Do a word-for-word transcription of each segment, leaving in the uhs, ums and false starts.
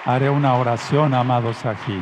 Haré una oración, amado Sajín.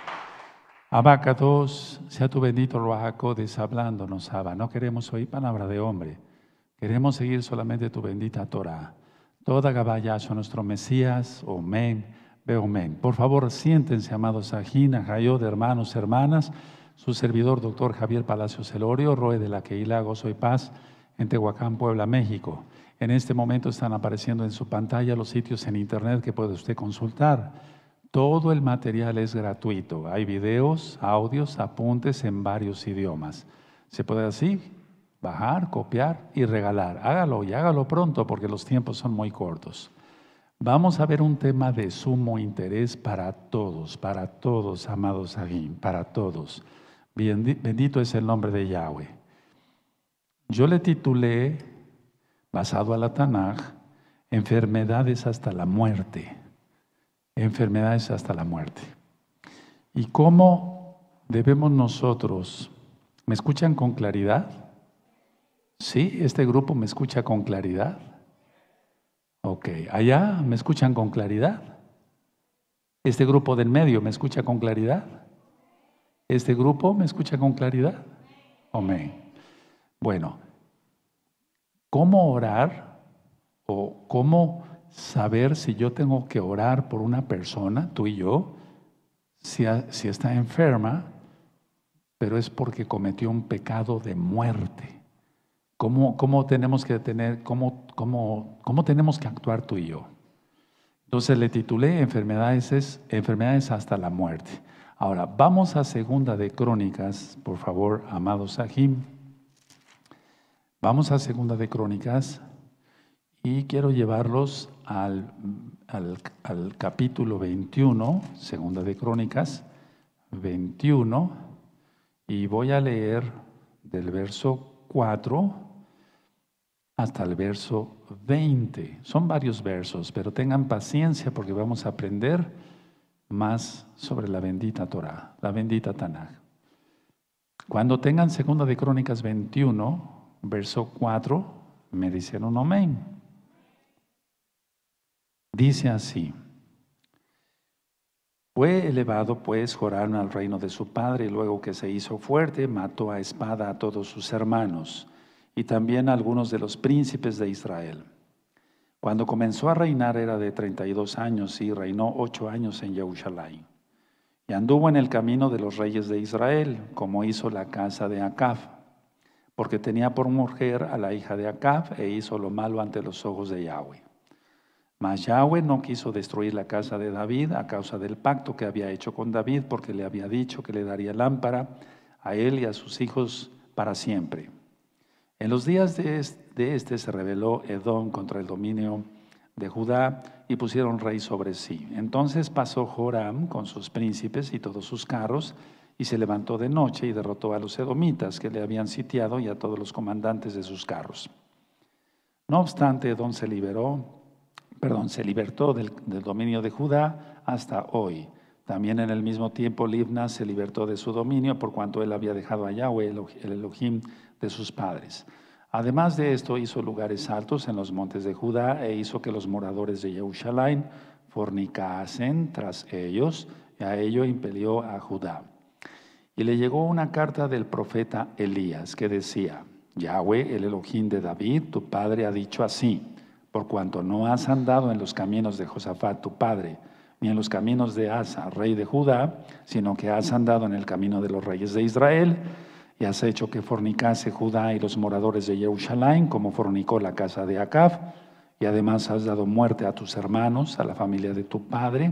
Abacados, sea tu bendito Ruach HaKodesh hablándonos, Abba. No queremos oír palabra de hombre. Queremos seguir solamente tu bendita Torah. Toda Gabaya son nuestro Mesías, Omen, Beomen. Por favor, siéntense, amados Sajín, Ajayot, hermanos, hermanas. Su servidor, doctor Javier Palacios Elorio, Roe de la Keilah Gozo y Paz, en Tehuacán, Puebla, México. En este momento están apareciendo en su pantalla los sitios en internet que puede usted consultar. Todo el material es gratuito. Hay videos, audios, apuntes en varios idiomas. Se puede así bajar, copiar y regalar. Hágalo y hágalo pronto porque los tiempos son muy cortos. Vamos a ver un tema de sumo interés para todos, para todos, amados Agim, para todos. Bendito es el nombre de Yahweh. Yo le titulé, basado a la Tanaj, enfermedades hasta la muerte. Enfermedades hasta la muerte. ¿Y cómo debemos nosotros? ¿Me escuchan con claridad? ¿Sí? ¿Este grupo me escucha con claridad? Ok. ¿Allá me escuchan con claridad? ¿Este grupo del medio me escucha con claridad? ¿Este grupo me escucha con claridad? Amén. Bueno, ¿cómo orar o cómo saber si yo tengo que orar por una persona, tú y yo, si, si está enferma, pero es porque cometió un pecado de muerte? ¿Cómo, cómo tenemos que tener, cómo, cómo, cómo tenemos que actuar tú y yo? Entonces le titulé enfermedades, es, enfermedades hasta la muerte. Ahora, vamos a Segunda de Crónicas, por favor, amados Sahim. Vamos a Segunda de Crónicas. Y quiero llevarlos al, al, al capítulo veintiuno, Segunda de Crónicas, veintiuno, y voy a leer del verso cuatro hasta el verso veinte. Son varios versos, pero tengan paciencia porque vamos a aprender más sobre la bendita Torah, la bendita Tanaj. Cuando tengan Segunda de Crónicas veintiuno, verso cuatro, me dicen un amén. Dice así: fue elevado pues Joram al reino de su padre, y luego que se hizo fuerte, mató a espada a todos sus hermanos, y también a algunos de los príncipes de Israel. Cuando comenzó a reinar era de treinta y dos años, y reinó ocho años en Jerusalén. Y anduvo en el camino de los reyes de Israel, como hizo la casa de Acab, porque tenía por mujer a la hija de Acab, e hizo lo malo ante los ojos de Yahweh. Mas Yahweh no quiso destruir la casa de David a causa del pacto que había hecho con David, porque le había dicho que le daría lámpara a él y a sus hijos para siempre. En los días de este se rebeló Edom contra el dominio de Judá y pusieron rey sobre sí. Entonces pasó Joram con sus príncipes y todos sus carros, y se levantó de noche y derrotó a los edomitas que le habían sitiado y a todos los comandantes de sus carros. No obstante, Edom se liberó Perdón, se libertó del, del dominio de Judá hasta hoy. También en el mismo tiempo Libna se libertó de su dominio por cuanto él había dejado a Yahweh, el Elohim de sus padres. Además de esto hizo lugares altos en los montes de Judá e hizo que los moradores de Jerusalén fornicasen tras ellos, y a ello impelió a Judá. Y le llegó una carta del profeta Elías que decía: Yahweh, el Elohim de David, tu padre, ha dicho así: por cuanto no has andado en los caminos de Josafat tu padre, ni en los caminos de Asa, rey de Judá, sino que has andado en el camino de los reyes de Israel, y has hecho que fornicase Judá y los moradores de Jerusalén, como fornicó la casa de Acab, y además has dado muerte a tus hermanos, a la familia de tu padre,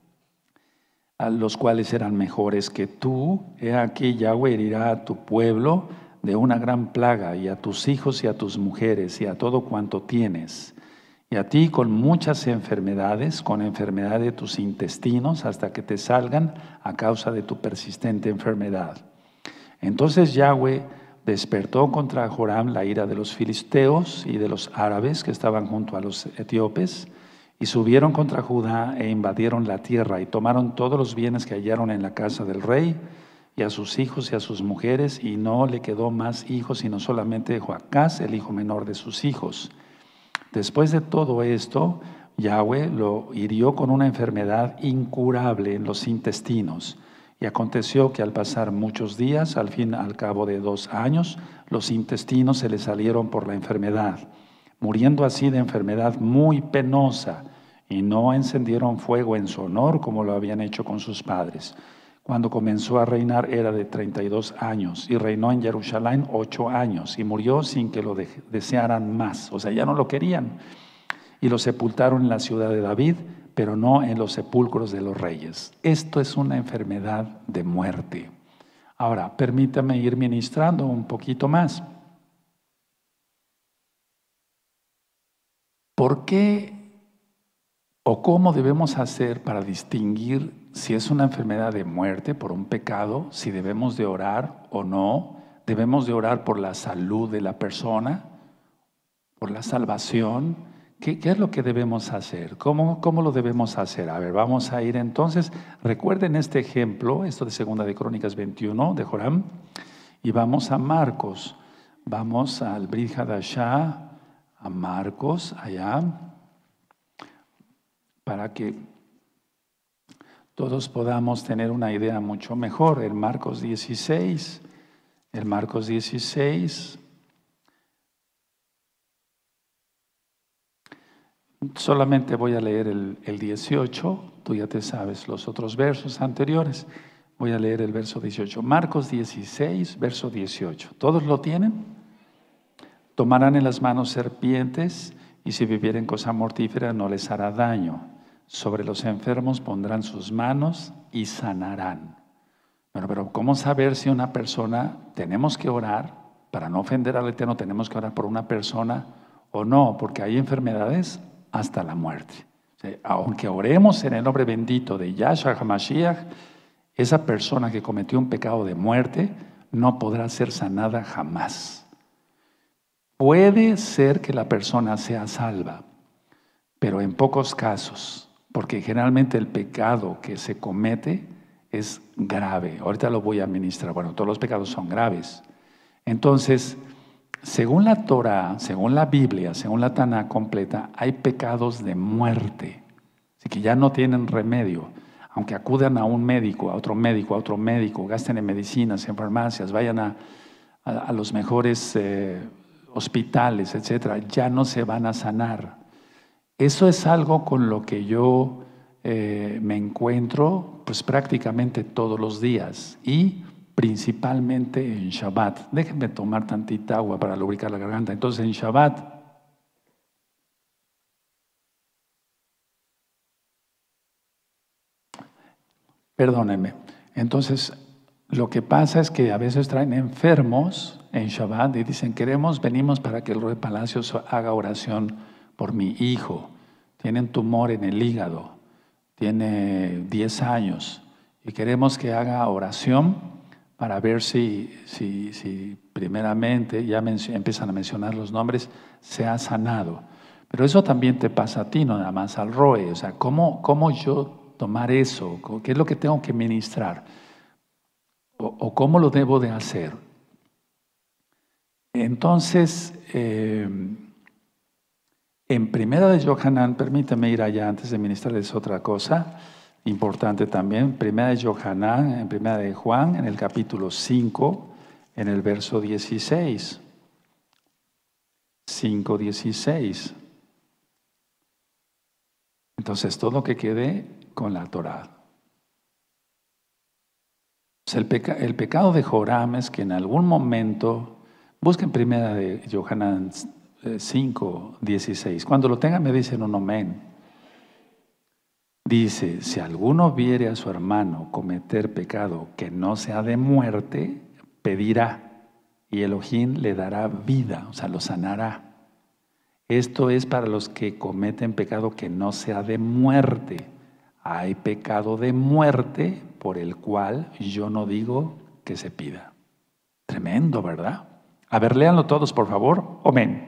a los cuales eran mejores que tú. He aquí Yahweh herirá a tu pueblo de una gran plaga, y a tus hijos y a tus mujeres, y a todo cuanto tienes, y a ti con muchas enfermedades, con enfermedad de tus intestinos, hasta que te salgan a causa de tu persistente enfermedad. Entonces Yahweh despertó contra Joram la ira de los filisteos y de los árabes que estaban junto a los etíopes, y subieron contra Judá e invadieron la tierra, y tomaron todos los bienes que hallaron en la casa del rey, y a sus hijos y a sus mujeres, y no le quedó más hijos, sino solamente Joacás, el hijo menor de sus hijos. Después de todo esto, Yahweh lo hirió con una enfermedad incurable en los intestinos. Y aconteció que al pasar muchos días, al fin al cabo de dos años, los intestinos se le salieron por la enfermedad, muriendo así de enfermedad muy penosa, y no encendieron fuego en su honor como lo habían hecho con sus padres. Cuando comenzó a reinar era de treinta y dos años, y reinó en Jerusalén ocho años, y murió sin que lo de- desearan más, o sea, ya no lo querían. Y lo sepultaron en la ciudad de David, pero no en los sepulcros de los reyes. Esto es una enfermedad de muerte. Ahora, permítame ir ministrando un poquito más. ¿Por qué o cómo debemos hacer para distinguir si es una enfermedad de muerte por un pecado, si debemos de orar o no? ¿Debemos de orar por la salud de la persona, por la salvación? ¿Qué, qué es lo que debemos hacer? ¿Cómo, ¿Cómo lo debemos hacer? A ver, vamos a ir entonces. Recuerden este ejemplo, esto de Segunda de Crónicas veintiuno de Joram, y vamos a Marcos. Vamos al Brit Hadashah, a Marcos, allá, para que todos podamos tener una idea mucho mejor. El Marcos dieciséis, el Marcos dieciséis. Solamente voy a leer el, el dieciocho, tú ya te sabes los otros versos anteriores. Voy a leer el verso dieciocho. Marcos dieciséis, verso dieciocho. ¿Todos lo tienen? Tomarán en las manos serpientes y si bebieren cosa mortífera no les hará daño. Sobre los enfermos pondrán sus manos y sanarán. Bueno, pero ¿cómo saber si una persona, tenemos que orar para no ofender al Eterno, tenemos que orar por una persona o no? Porque hay enfermedades hasta la muerte. O sea, aunque oremos en el nombre bendito de Yahshua HaMashiach, esa persona que cometió un pecado de muerte no podrá ser sanada jamás. Puede ser que la persona sea salva, pero en pocos casos, porque generalmente el pecado que se comete es grave. Ahorita lo voy a ministrar. Bueno, todos los pecados son graves. Entonces, según la Torah, según la Biblia, según la Tanaj completa, hay pecados de muerte. Así que ya no tienen remedio. Aunque acudan a un médico, a otro médico, a otro médico, gasten en medicinas, en farmacias, vayan a, a, a los mejores eh, hospitales, etcétera, ya no se van a sanar. Eso es algo con lo que yo eh, me encuentro pues prácticamente todos los días y principalmente en Shabbat. Déjenme tomar tantita agua para lubricar la garganta. Entonces en Shabbat, perdónenme, entonces lo que pasa es que a veces traen enfermos en Shabbat y dicen, queremos, venimos para que el Rey Palacios haga oración por mi hijo. Tienen tumor en el hígado, tiene diez años y queremos que haga oración para ver si, si, si primeramente, ya empiezan a mencionar los nombres, se ha sanado. Pero eso también te pasa a ti, no nada más al Roe. O sea, ¿cómo, cómo yo tomar eso? ¿Qué es lo que tengo que ministrar? ¿O, o cómo lo debo de hacer? Entonces, eh, en Primera de Yohanan, permítame ir allá antes de ministrarles otra cosa importante también. Primera de Yohanan, en Primera de Juan, en el capítulo cinco, en el verso dieciséis. cinco, dieciséis. Entonces, todo que quede con la Torá. Pues el, peca, el pecado de Joram es que en algún momento, busquen Primera de Yohanan cinco, dieciséis. Cuando lo tengan me dicen un amén. Dice, si alguno viere a su hermano cometer pecado que no sea de muerte, pedirá y Elohim le dará vida, o sea, lo sanará. Esto es para los que cometen pecado que no sea de muerte. Hay pecado de muerte por el cual yo no digo que se pida. Tremendo, ¿verdad? A ver, léanlo todos, por favor. Amén.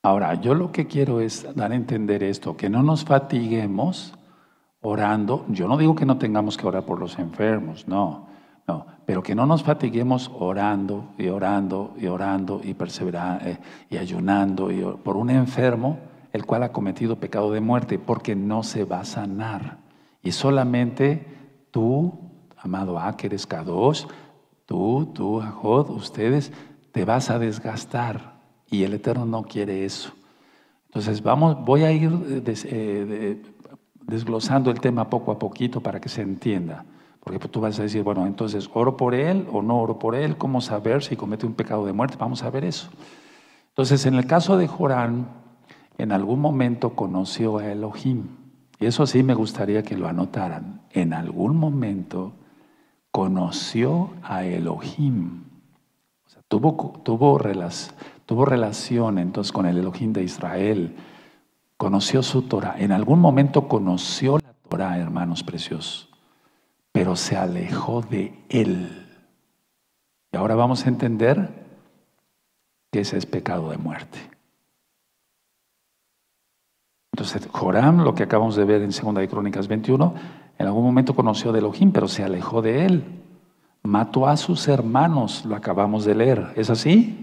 Ahora, yo lo que quiero es dar a entender esto, que no nos fatiguemos orando. Yo no digo que no tengamos que orar por los enfermos, no, no, pero que no nos fatiguemos orando y orando y orando y perseverando eh, y ayunando y, por un enfermo el cual ha cometido pecado de muerte, porque no se va a sanar. Y solamente tú, amado A, que eres Kadosh, tú, tú, Ajod, ustedes, te vas a desgastar. Y el Eterno no quiere eso. Entonces vamos, voy a ir des, eh, de, desglosando el tema poco a poquito para que se entienda. Porque tú vas a decir, bueno, entonces, ¿oro por él o no oro por él? ¿Cómo saber si comete un pecado de muerte? Vamos a ver eso. Entonces, en el caso de Jorán, en algún momento conoció a Elohim. Y eso sí me gustaría que lo anotaran. En algún momento conoció a Elohim. O sea, tuvo, tuvo relación. Tuvo relación entonces con el Elohim de Israel, conoció su Torah. En algún momento conoció la Torah, hermanos preciosos, pero se alejó de él. Y ahora vamos a entender que ese es pecado de muerte. Entonces, Joram, lo que acabamos de ver en Segunda de Crónicas veintiuno, en algún momento conoció de Elohim, pero se alejó de él. Mató a sus hermanos, lo acabamos de leer. ¿Es así?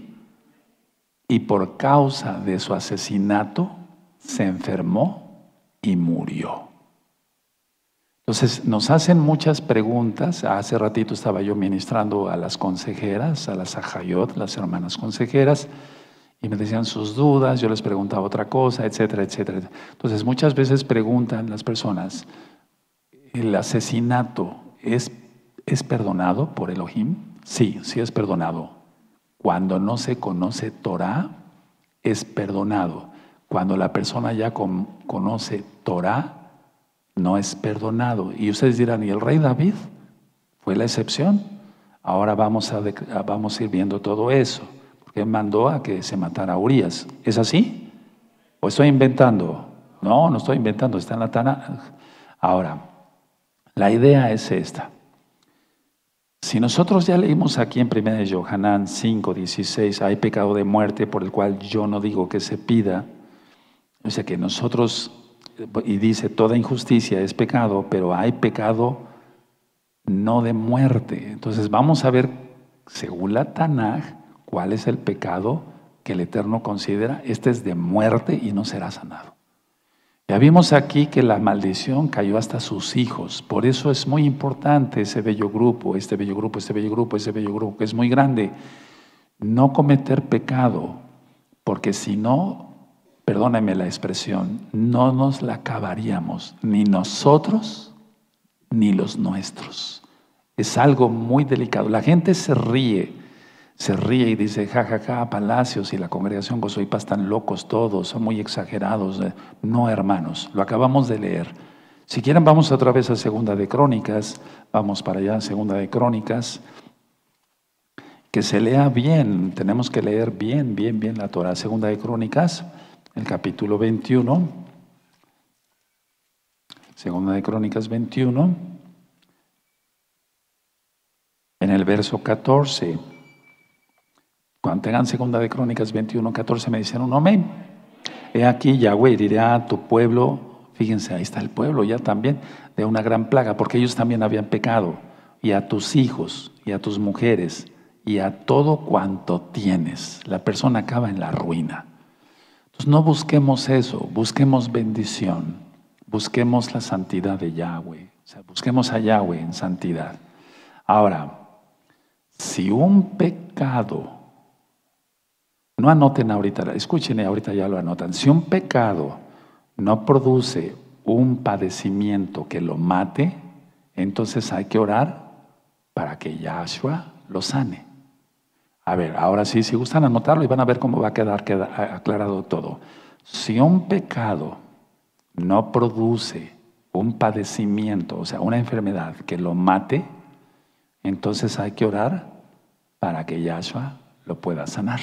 Y por causa de su asesinato se enfermó y murió. Entonces nos hacen muchas preguntas. Hace ratito estaba yo ministrando a las consejeras, a las ajayot, las hermanas consejeras, y me decían sus dudas, yo les preguntaba otra cosa, etcétera, etcétera. Entonces muchas veces preguntan las personas, ¿el asesinato es, es perdonado por Elohim? Sí, sí es perdonado. Cuando no se conoce Torah, es perdonado. Cuando la persona ya con, conoce Torah, no es perdonado. Y ustedes dirán, ¿y el rey David fue la excepción? Ahora vamos a, vamos a ir viendo todo eso. Porque él mandó a que se matara a Urías. ¿Es así? ¿O estoy inventando? No, no estoy inventando, está en la Tanaj. Ahora, la idea es esta. Si nosotros ya leímos aquí en primera de Yohanan cinco, dieciséis, hay pecado de muerte por el cual yo no digo que se pida, o sea que nosotros, y dice toda injusticia es pecado, pero hay pecado no de muerte. Entonces vamos a ver, según la Tanaj, cuál es el pecado que el Eterno considera. Este es de muerte y no será sanado. Ya vimos aquí que la maldición cayó hasta sus hijos. Por eso es muy importante ese bello grupo, este bello grupo, este bello grupo, ese bello grupo, que es muy grande. No cometer pecado, porque si no, perdónenme la expresión, no nos la acabaríamos, ni nosotros, ni los nuestros. Es algo muy delicado. La gente se ríe. Se ríe y dice, jajaja, ja, ja, Palacios y la congregación Gozo y Paz están locos todos, son muy exagerados. No, hermanos, lo acabamos de leer. Si quieren, vamos otra vez a Segunda de Crónicas, vamos para allá, Segunda de Crónicas, que se lea bien, tenemos que leer bien, bien, bien la Torah. Segunda de Crónicas, el capítulo veintiuno, Segunda de Crónicas veintiuno, en el verso catorce. Cuando tengan Segunda de Crónicas veintiuno, catorce, me dicen un amén. He aquí, Yahweh dirá a tu pueblo, fíjense, ahí está el pueblo ya también, de una gran plaga, porque ellos también habían pecado, y a tus hijos, y a tus mujeres, y a todo cuanto tienes. La persona acaba en la ruina. Entonces no busquemos eso, busquemos bendición, busquemos la santidad de Yahweh, o sea, busquemos a Yahweh en santidad. Ahora, si un pecado, no anoten ahorita, escuchen ahorita ya lo anotan. Si un pecado no produce un padecimiento que lo mate, entonces hay que orar para que Yahshua lo sane. A ver, ahora sí, si gustan anotarlo y van a ver cómo va a quedar, quedar aclarado todo. Si un pecado no produce un padecimiento, o sea, una enfermedad que lo mate, entonces hay que orar para que Yahshua lo pueda sanar.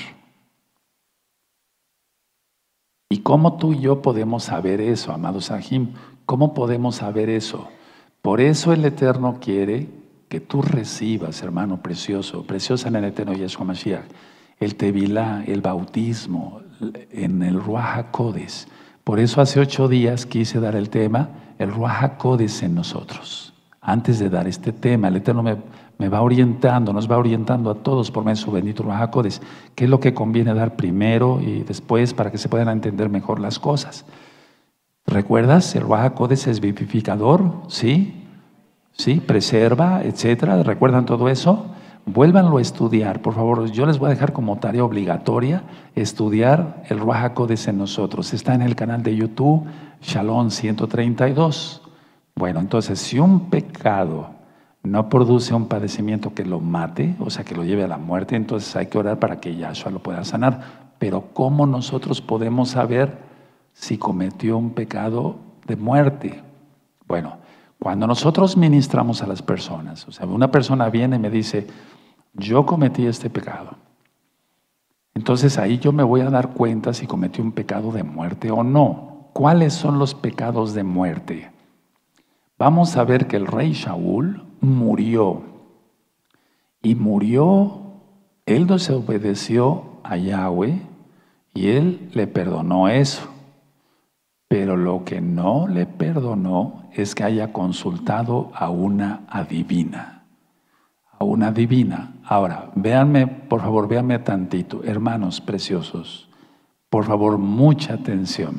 ¿Y cómo tú y yo podemos saber eso, amados Sahim? ¿Cómo podemos saber eso? Por eso el Eterno quiere que tú recibas, hermano precioso, preciosa en el Eterno Yeshua Mashiach, el Tevilá, el bautismo, en el Ruach HaKodesh. Por eso hace ocho días quise dar el tema, el Ruach HaKodesh en nosotros. Antes de dar este tema, el Eterno me, me va orientando, nos va orientando a todos por medio de su bendito Ruach HaKodesh, qué es lo que conviene dar primero y después para que se puedan entender mejor las cosas. ¿Recuerdas? El Ruach HaKodesh es vivificador, ¿sí? ¿Sí? Preserva, etcétera. ¿Recuerdan todo eso? Vuélvanlo a estudiar, por favor. Yo les voy a dejar como tarea obligatoria estudiar el Ruach HaKodesh en nosotros. Está en el canal de YouTube, Shalom ciento treinta y dos. Bueno, entonces, si un pecado no produce un padecimiento que lo mate, o sea, que lo lleve a la muerte, entonces hay que orar para que Yahshua lo pueda sanar. Pero ¿cómo nosotros podemos saber si cometió un pecado de muerte? Bueno, cuando nosotros ministramos a las personas, o sea, una persona viene y me dice, yo cometí este pecado. Entonces ahí yo me voy a dar cuenta si cometí un pecado de muerte o no. ¿Cuáles son los pecados de muerte? Vamos a ver que el rey Shaul murió. Y murió, él desobedeció a Yahweh y él le perdonó eso. Pero lo que no le perdonó es que haya consultado a una adivina. A una adivina. Ahora, véanme, por favor, véanme tantito. Hermanos preciosos, por favor, mucha atención.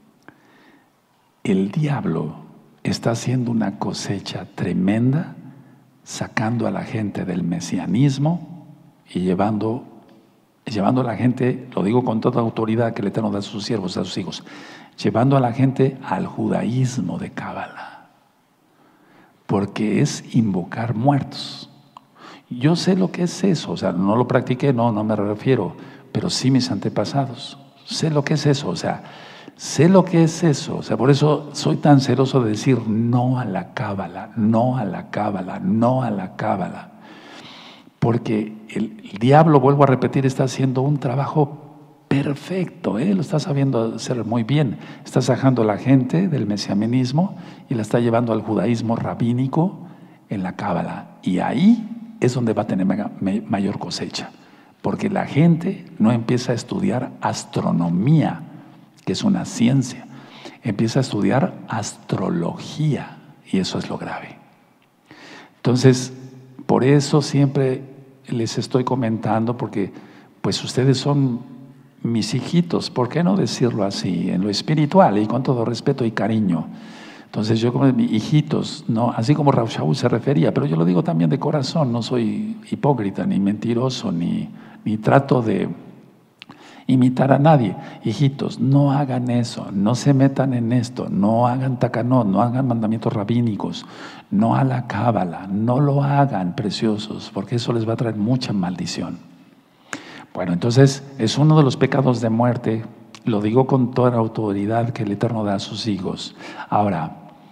El diablo está haciendo una cosecha tremenda, sacando a la gente del mesianismo y llevando, llevando a la gente, lo digo con toda autoridad que el Eterno da a sus siervos, a sus hijos, llevando a la gente al judaísmo de Cábala, porque es invocar muertos. Yo sé lo que es eso, o sea, no lo practiqué, no, no me refiero, pero sí mis antepasados. Sé lo que es eso, o sea, sé lo que es eso, o sea, por eso soy tan celoso de decir no a la Cábala, no a la Cábala, no a la Cábala. Porque el, el diablo, vuelvo a repetir, está haciendo un trabajo perfecto, ¿eh? Lo está sabiendo hacer muy bien. Está sacando a la gente del mesianismo y la está llevando al judaísmo rabínico en la Cábala. Y ahí es donde va a tener mayor cosecha. Porque la gente no empieza a estudiar astronomía, que es una ciencia. Empieza a estudiar astrología y eso es lo grave. Entonces, por eso siempre les estoy comentando, porque pues ustedes son mis hijitos, ¿por qué no decirlo así? En lo espiritual y con todo respeto y cariño. Entonces yo como mis hijitos, no, así como Rav Shaul se refería, pero yo lo digo también de corazón, no soy hipócrita, ni mentiroso, ni, ni trato de imitar a nadie. Hijitos, no hagan eso, no se metan en esto, no hagan takanot, no hagan mandamientos rabínicos, no a la cábala, no lo hagan, preciosos, porque eso les va a traer mucha maldición. Bueno, entonces es uno de los pecados de muerte, lo digo con toda la autoridad que el Eterno da a sus hijos. Ahora,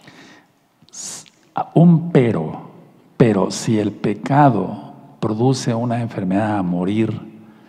un pero, pero si el pecado produce una enfermedad a morir,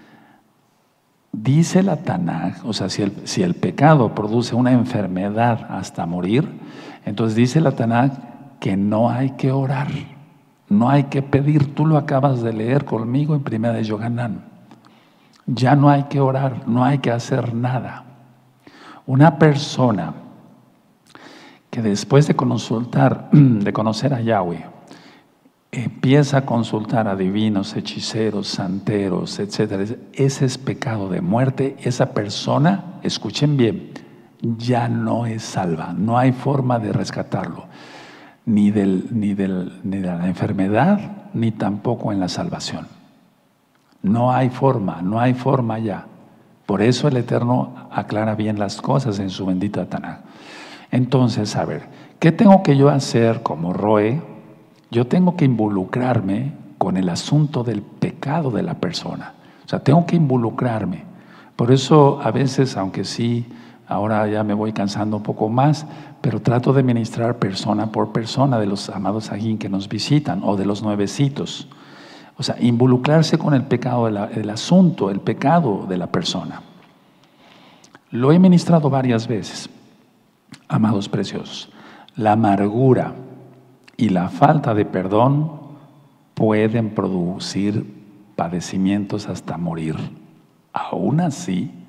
dice la Tanaj, o sea, si el, si el pecado produce una enfermedad hasta morir, entonces dice la Tanaj que no hay que orar, no hay que pedir. Tú lo acabas de leer conmigo en Primera de Yohanan. Ya no hay que orar, no hay que hacer nada. Una persona que después de consultar, de conocer a Yahweh, empieza a consultar a divinos, hechiceros, santeros, etcétera, ese es pecado de muerte. Esa persona, escuchen bien, ya no es salva. No hay forma de rescatarlo, ni, del, ni, del, ni de la enfermedad, ni tampoco en la salvación. No hay forma, no hay forma ya. Por eso el Eterno aclara bien las cosas en su bendita Tanaj. Entonces, a ver, ¿qué tengo que yo hacer como Roe? Yo tengo que involucrarme con el asunto del pecado de la persona. O sea, tengo que involucrarme. Por eso a veces, aunque sí, ahora ya me voy cansando un poco más, pero trato de ministrar persona por persona de los amados ajín que nos visitan o de los nuevecitos. O sea, involucrarse con el pecado, de la, el asunto, el pecado de la persona. Lo he ministrado varias veces, amados preciosos. La amargura y la falta de perdón pueden producir padecimientos hasta morir. Aún así,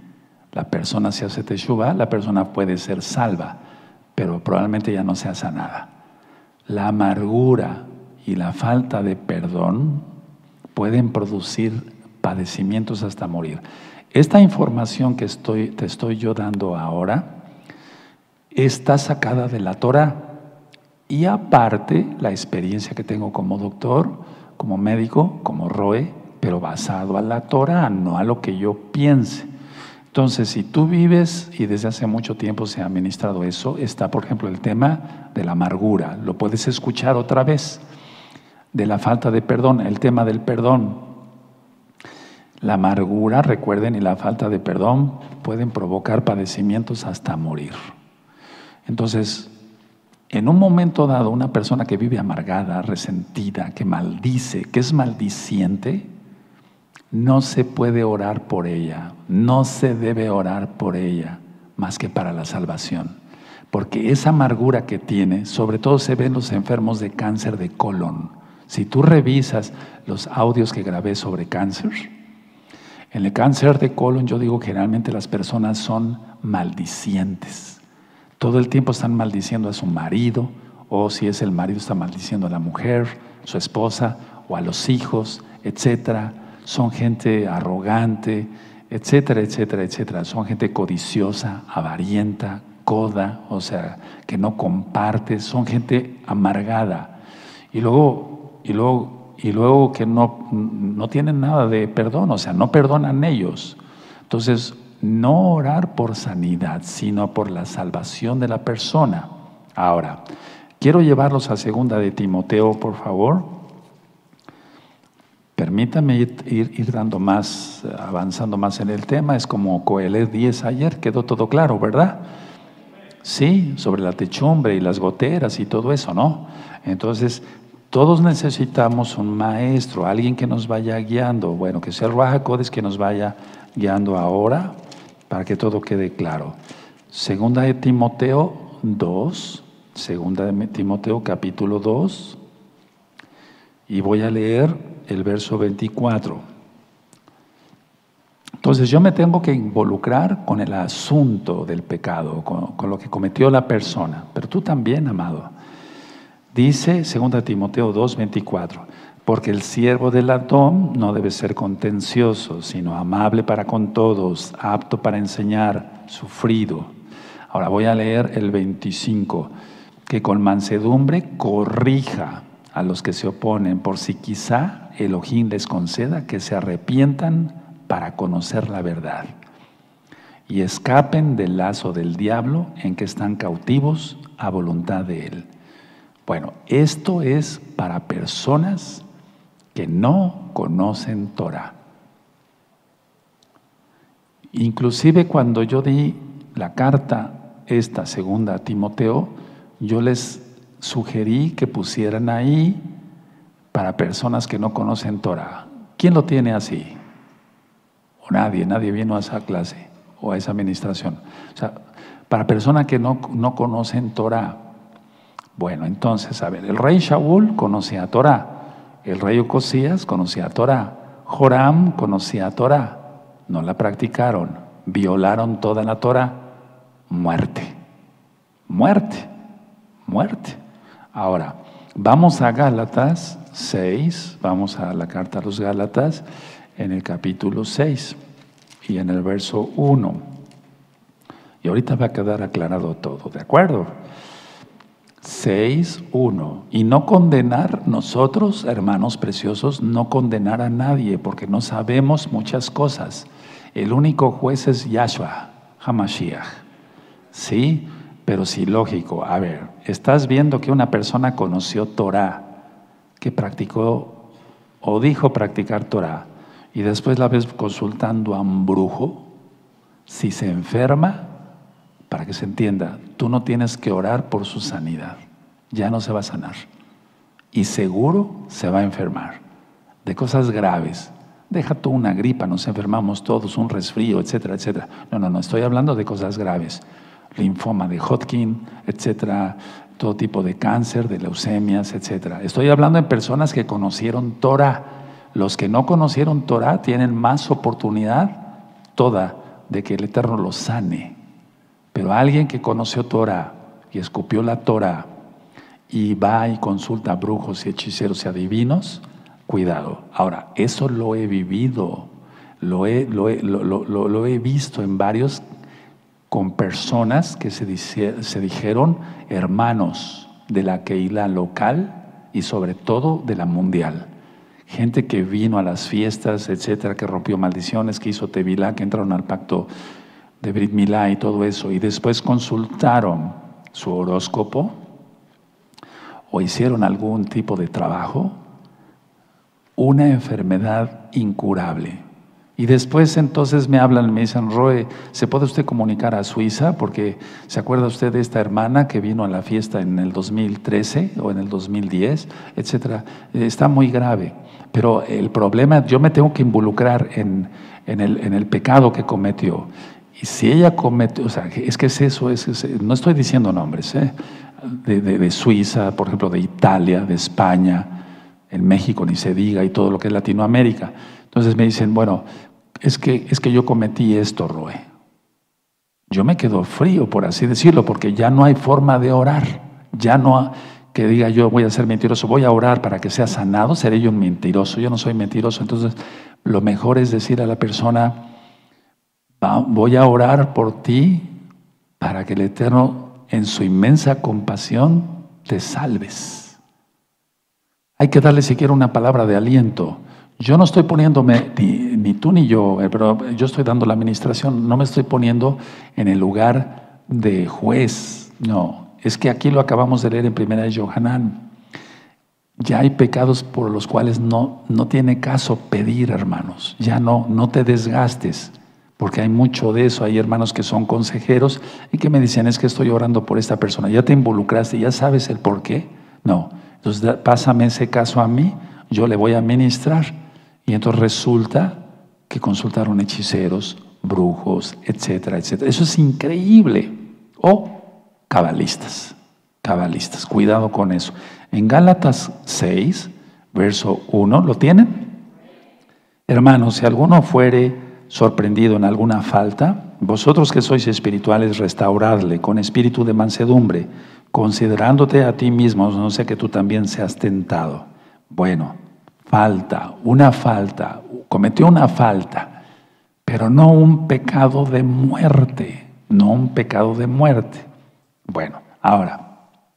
La persona se hace teshuvá, la persona puede ser salva, pero probablemente ya no sea sanada. La amargura y la falta de perdón pueden producir padecimientos hasta morir. Esta información que estoy, te estoy yo dando ahora está sacada de la Torah. Y aparte, la experiencia que tengo como doctor, como médico, como Roe, pero basado a la Torah, no a lo que yo piense. Entonces, si tú vives y desde hace mucho tiempo se ha ministrado eso, está, por ejemplo, el tema de la amargura. Lo puedes escuchar otra vez. De la falta de perdón, el tema del perdón. La amargura, recuerden, y la falta de perdón pueden provocar padecimientos hasta morir. Entonces, en un momento dado, una persona que vive amargada, resentida, que maldice, que es maldiciente, no se puede orar por ella, no se debe orar por ella más que para la salvación. Porque esa amargura que tiene, sobre todo se ve en los enfermos de cáncer de colon. Si tú revisas los audios que grabé sobre cáncer, en el cáncer de colon yo digo que generalmente las personas son maldicientes. Todo el tiempo están maldiciendo a su marido, o si es el marido está maldiciendo a la mujer, su esposa, o a los hijos, etcétera. Son gente arrogante, etcétera, etcétera, etcétera. Son gente codiciosa, avarienta, coda, o sea, que no comparte. Son gente amargada. Y luego, y luego, y luego que no, no tienen nada de perdón, o sea, no perdonan ellos. Entonces, no orar por sanidad, sino por la salvación de la persona. Ahora, quiero llevarlos a segunda de Timoteo, por favor. Permítame ir, ir, ir dando más, avanzando más en el tema. Es como Coelet diez ayer, quedó todo claro, ¿verdad? Sí, sobre la techumbre y las goteras y todo eso, ¿no? Entonces, todos necesitamos un maestro, alguien que nos vaya guiando. Bueno, que sea el Ruach HaKodesh que nos vaya guiando ahora para que todo quede claro. Segunda de Timoteo dos, segunda de Timoteo capítulo dos, y voy a leer el verso veinticuatro. Entonces yo me tengo que involucrar con el asunto del pecado, con, con lo que cometió la persona, pero tú también, amado. Dice segunda Timoteo dos, veinticuatro, porque el siervo del Adón no debe ser contencioso, sino amable para con todos, apto para enseñar, sufrido. Ahora voy a leer el veinticinco, que con mansedumbre corrija a los que se oponen, por si quizá Elohim les conceda que se arrepientan para conocer la verdad y escapen del lazo del diablo en que están cautivos a voluntad de él. Bueno, esto es para personas que no conocen Torah. Inclusive cuando yo di la carta esta segunda a Timoteo, yo les sugerí que pusieran ahí para personas que no conocen Torah. ¿Quién lo tiene así? O nadie, nadie vino a esa clase o a esa administración. O sea, para personas que no, no conocen Torah. Bueno, entonces, a ver, el rey Shaul conocía Torah, el rey Ocosías conocía Torah, Joram conocía Torah, no la practicaron, violaron toda la Torah, muerte, muerte, muerte. Ahora, vamos a Gálatas seis, vamos a la carta a los Gálatas en el capítulo seis y en el verso uno. Y ahorita va a quedar aclarado todo, ¿de acuerdo? seis, uno. Y no condenar nosotros, hermanos preciosos, no condenar a nadie, porque no sabemos muchas cosas. El único juez es Yahshua, HaMashiach. ¿Sí? Pero sí, lógico. A ver, estás viendo que una persona conoció Torah, que practicó o dijo practicar Torah, y después la ves consultando a un brujo. Si se enferma, para que se entienda, tú no tienes que orar por su sanidad, ya no se va a sanar y seguro se va a enfermar de cosas graves. Deja tú una gripa, nos enfermamos todos, un resfrío, etcétera, etcétera. No, no, no, estoy hablando de cosas graves, linfoma de Hodgkin, etcétera, todo tipo de cáncer, de leucemias, etcétera. Estoy hablando de personas que conocieron Torah. Los que no conocieron Torah tienen más oportunidad toda de que el Eterno lo sane. Pero alguien que conoció Torah y escupió la Torah y va y consulta a brujos y hechiceros y adivinos, cuidado. Ahora, eso lo he vivido, lo he, lo he, lo, lo, lo, lo he visto en varios, con personas que se, dice, se dijeron hermanos de la Keilah local y sobre todo de la mundial. Gente que vino a las fiestas, etcétera, que rompió maldiciones, que hizo Tevilá, que entraron al pacto de Brit Milá y todo eso, y después consultaron su horóscopo o hicieron algún tipo de trabajo, una enfermedad incurable. Y después entonces me hablan, me dicen, Roe, ¿se puede usted comunicar a Suiza? Porque ¿se acuerda usted de esta hermana que vino a la fiesta en el dos mil trece o en el dos mil diez, etcétera? Está muy grave. Pero el problema, yo me tengo que involucrar en, en, el, en el pecado que cometió. Y si ella comete, o sea, es que es eso, es, es, no estoy diciendo nombres, ¿eh? de, de, de Suiza, por ejemplo, de Italia, de España, en México ni se diga, y todo lo que es Latinoamérica. Entonces me dicen, bueno, es que, es que yo cometí esto, Roe. Yo me quedo frío, por así decirlo, porque ya no hay forma de orar. Ya no, que diga yo voy a ser mentiroso, voy a orar para que sea sanado, seré yo un mentiroso. Yo no soy mentiroso. Entonces, lo mejor es decir a la persona, voy a orar por ti para que el Eterno, en su inmensa compasión, te salves. Hay que darle siquiera una palabra de aliento. Yo no estoy poniéndome, ni, ni tú ni yo, pero yo estoy dando la administración, no me estoy poniendo en el lugar de juez. No, es que aquí lo acabamos de leer en Primera de Yohanan. Ya hay pecados por los cuales no, no tiene caso pedir, hermanos. Ya no, no te desgastes. Porque hay mucho de eso, hay hermanos que son consejeros y que me dicen, es que estoy orando por esta persona. ¿Ya te involucraste? ¿Ya sabes el por qué? No. Entonces, pásame ese caso a mí, yo le voy a ministrar. Y entonces resulta que consultaron hechiceros, brujos, etcétera, etcétera. Eso es increíble. O cabalistas, cabalistas. Cuidado con eso. En Gálatas seis, verso uno, ¿lo tienen? Hermanos, si alguno fuere sorprendido en alguna falta, vosotros que sois espirituales, restauradle con espíritu de mansedumbre, considerándote a ti mismo, no sé que tú también seas tentado. Bueno, falta, una falta, cometió una falta, pero no un pecado de muerte, no un pecado de muerte. Bueno, ahora,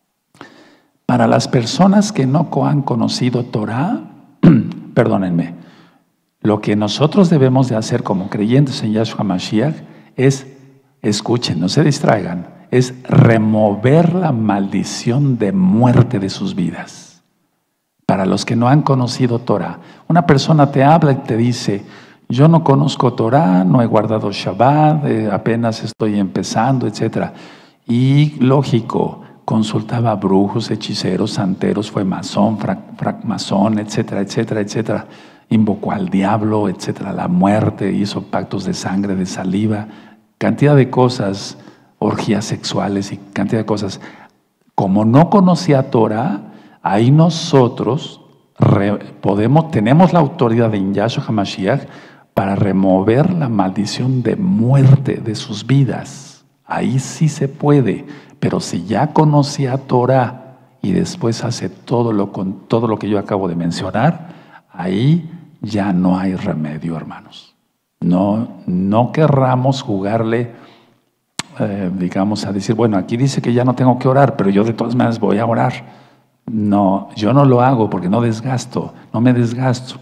para las personas que no han conocido Torah, perdónenme, lo que nosotros debemos de hacer como creyentes en Yahshua Mashiach es, escuchen, no se distraigan, es remover la maldición de muerte de sus vidas. Para los que no han conocido Torah, una persona te habla y te dice, yo no conozco Torah, no he guardado Shabbat, eh, apenas estoy empezando, etcétera. Y lógico, consultaba brujos, hechiceros, santeros, fue masón, francmasón, etcétera, etcétera, etcétera. Invocó al diablo, etcétera, la muerte, hizo pactos de sangre, de saliva, cantidad de cosas, orgías sexuales y cantidad de cosas. Como no conocía Torah, ahí nosotros re, podemos, tenemos la autoridad de Yahshua HaMashiach para remover la maldición de muerte de sus vidas. Ahí sí se puede, pero si ya conocía Torah y después hace todo lo, con todo lo que yo acabo de mencionar, ahí ya no hay remedio, hermanos. No, no querramos jugarle, eh, digamos, a decir, bueno, aquí dice que ya no tengo que orar, pero yo de todas maneras voy a orar. No, yo no lo hago porque no desgasto, no me desgasto.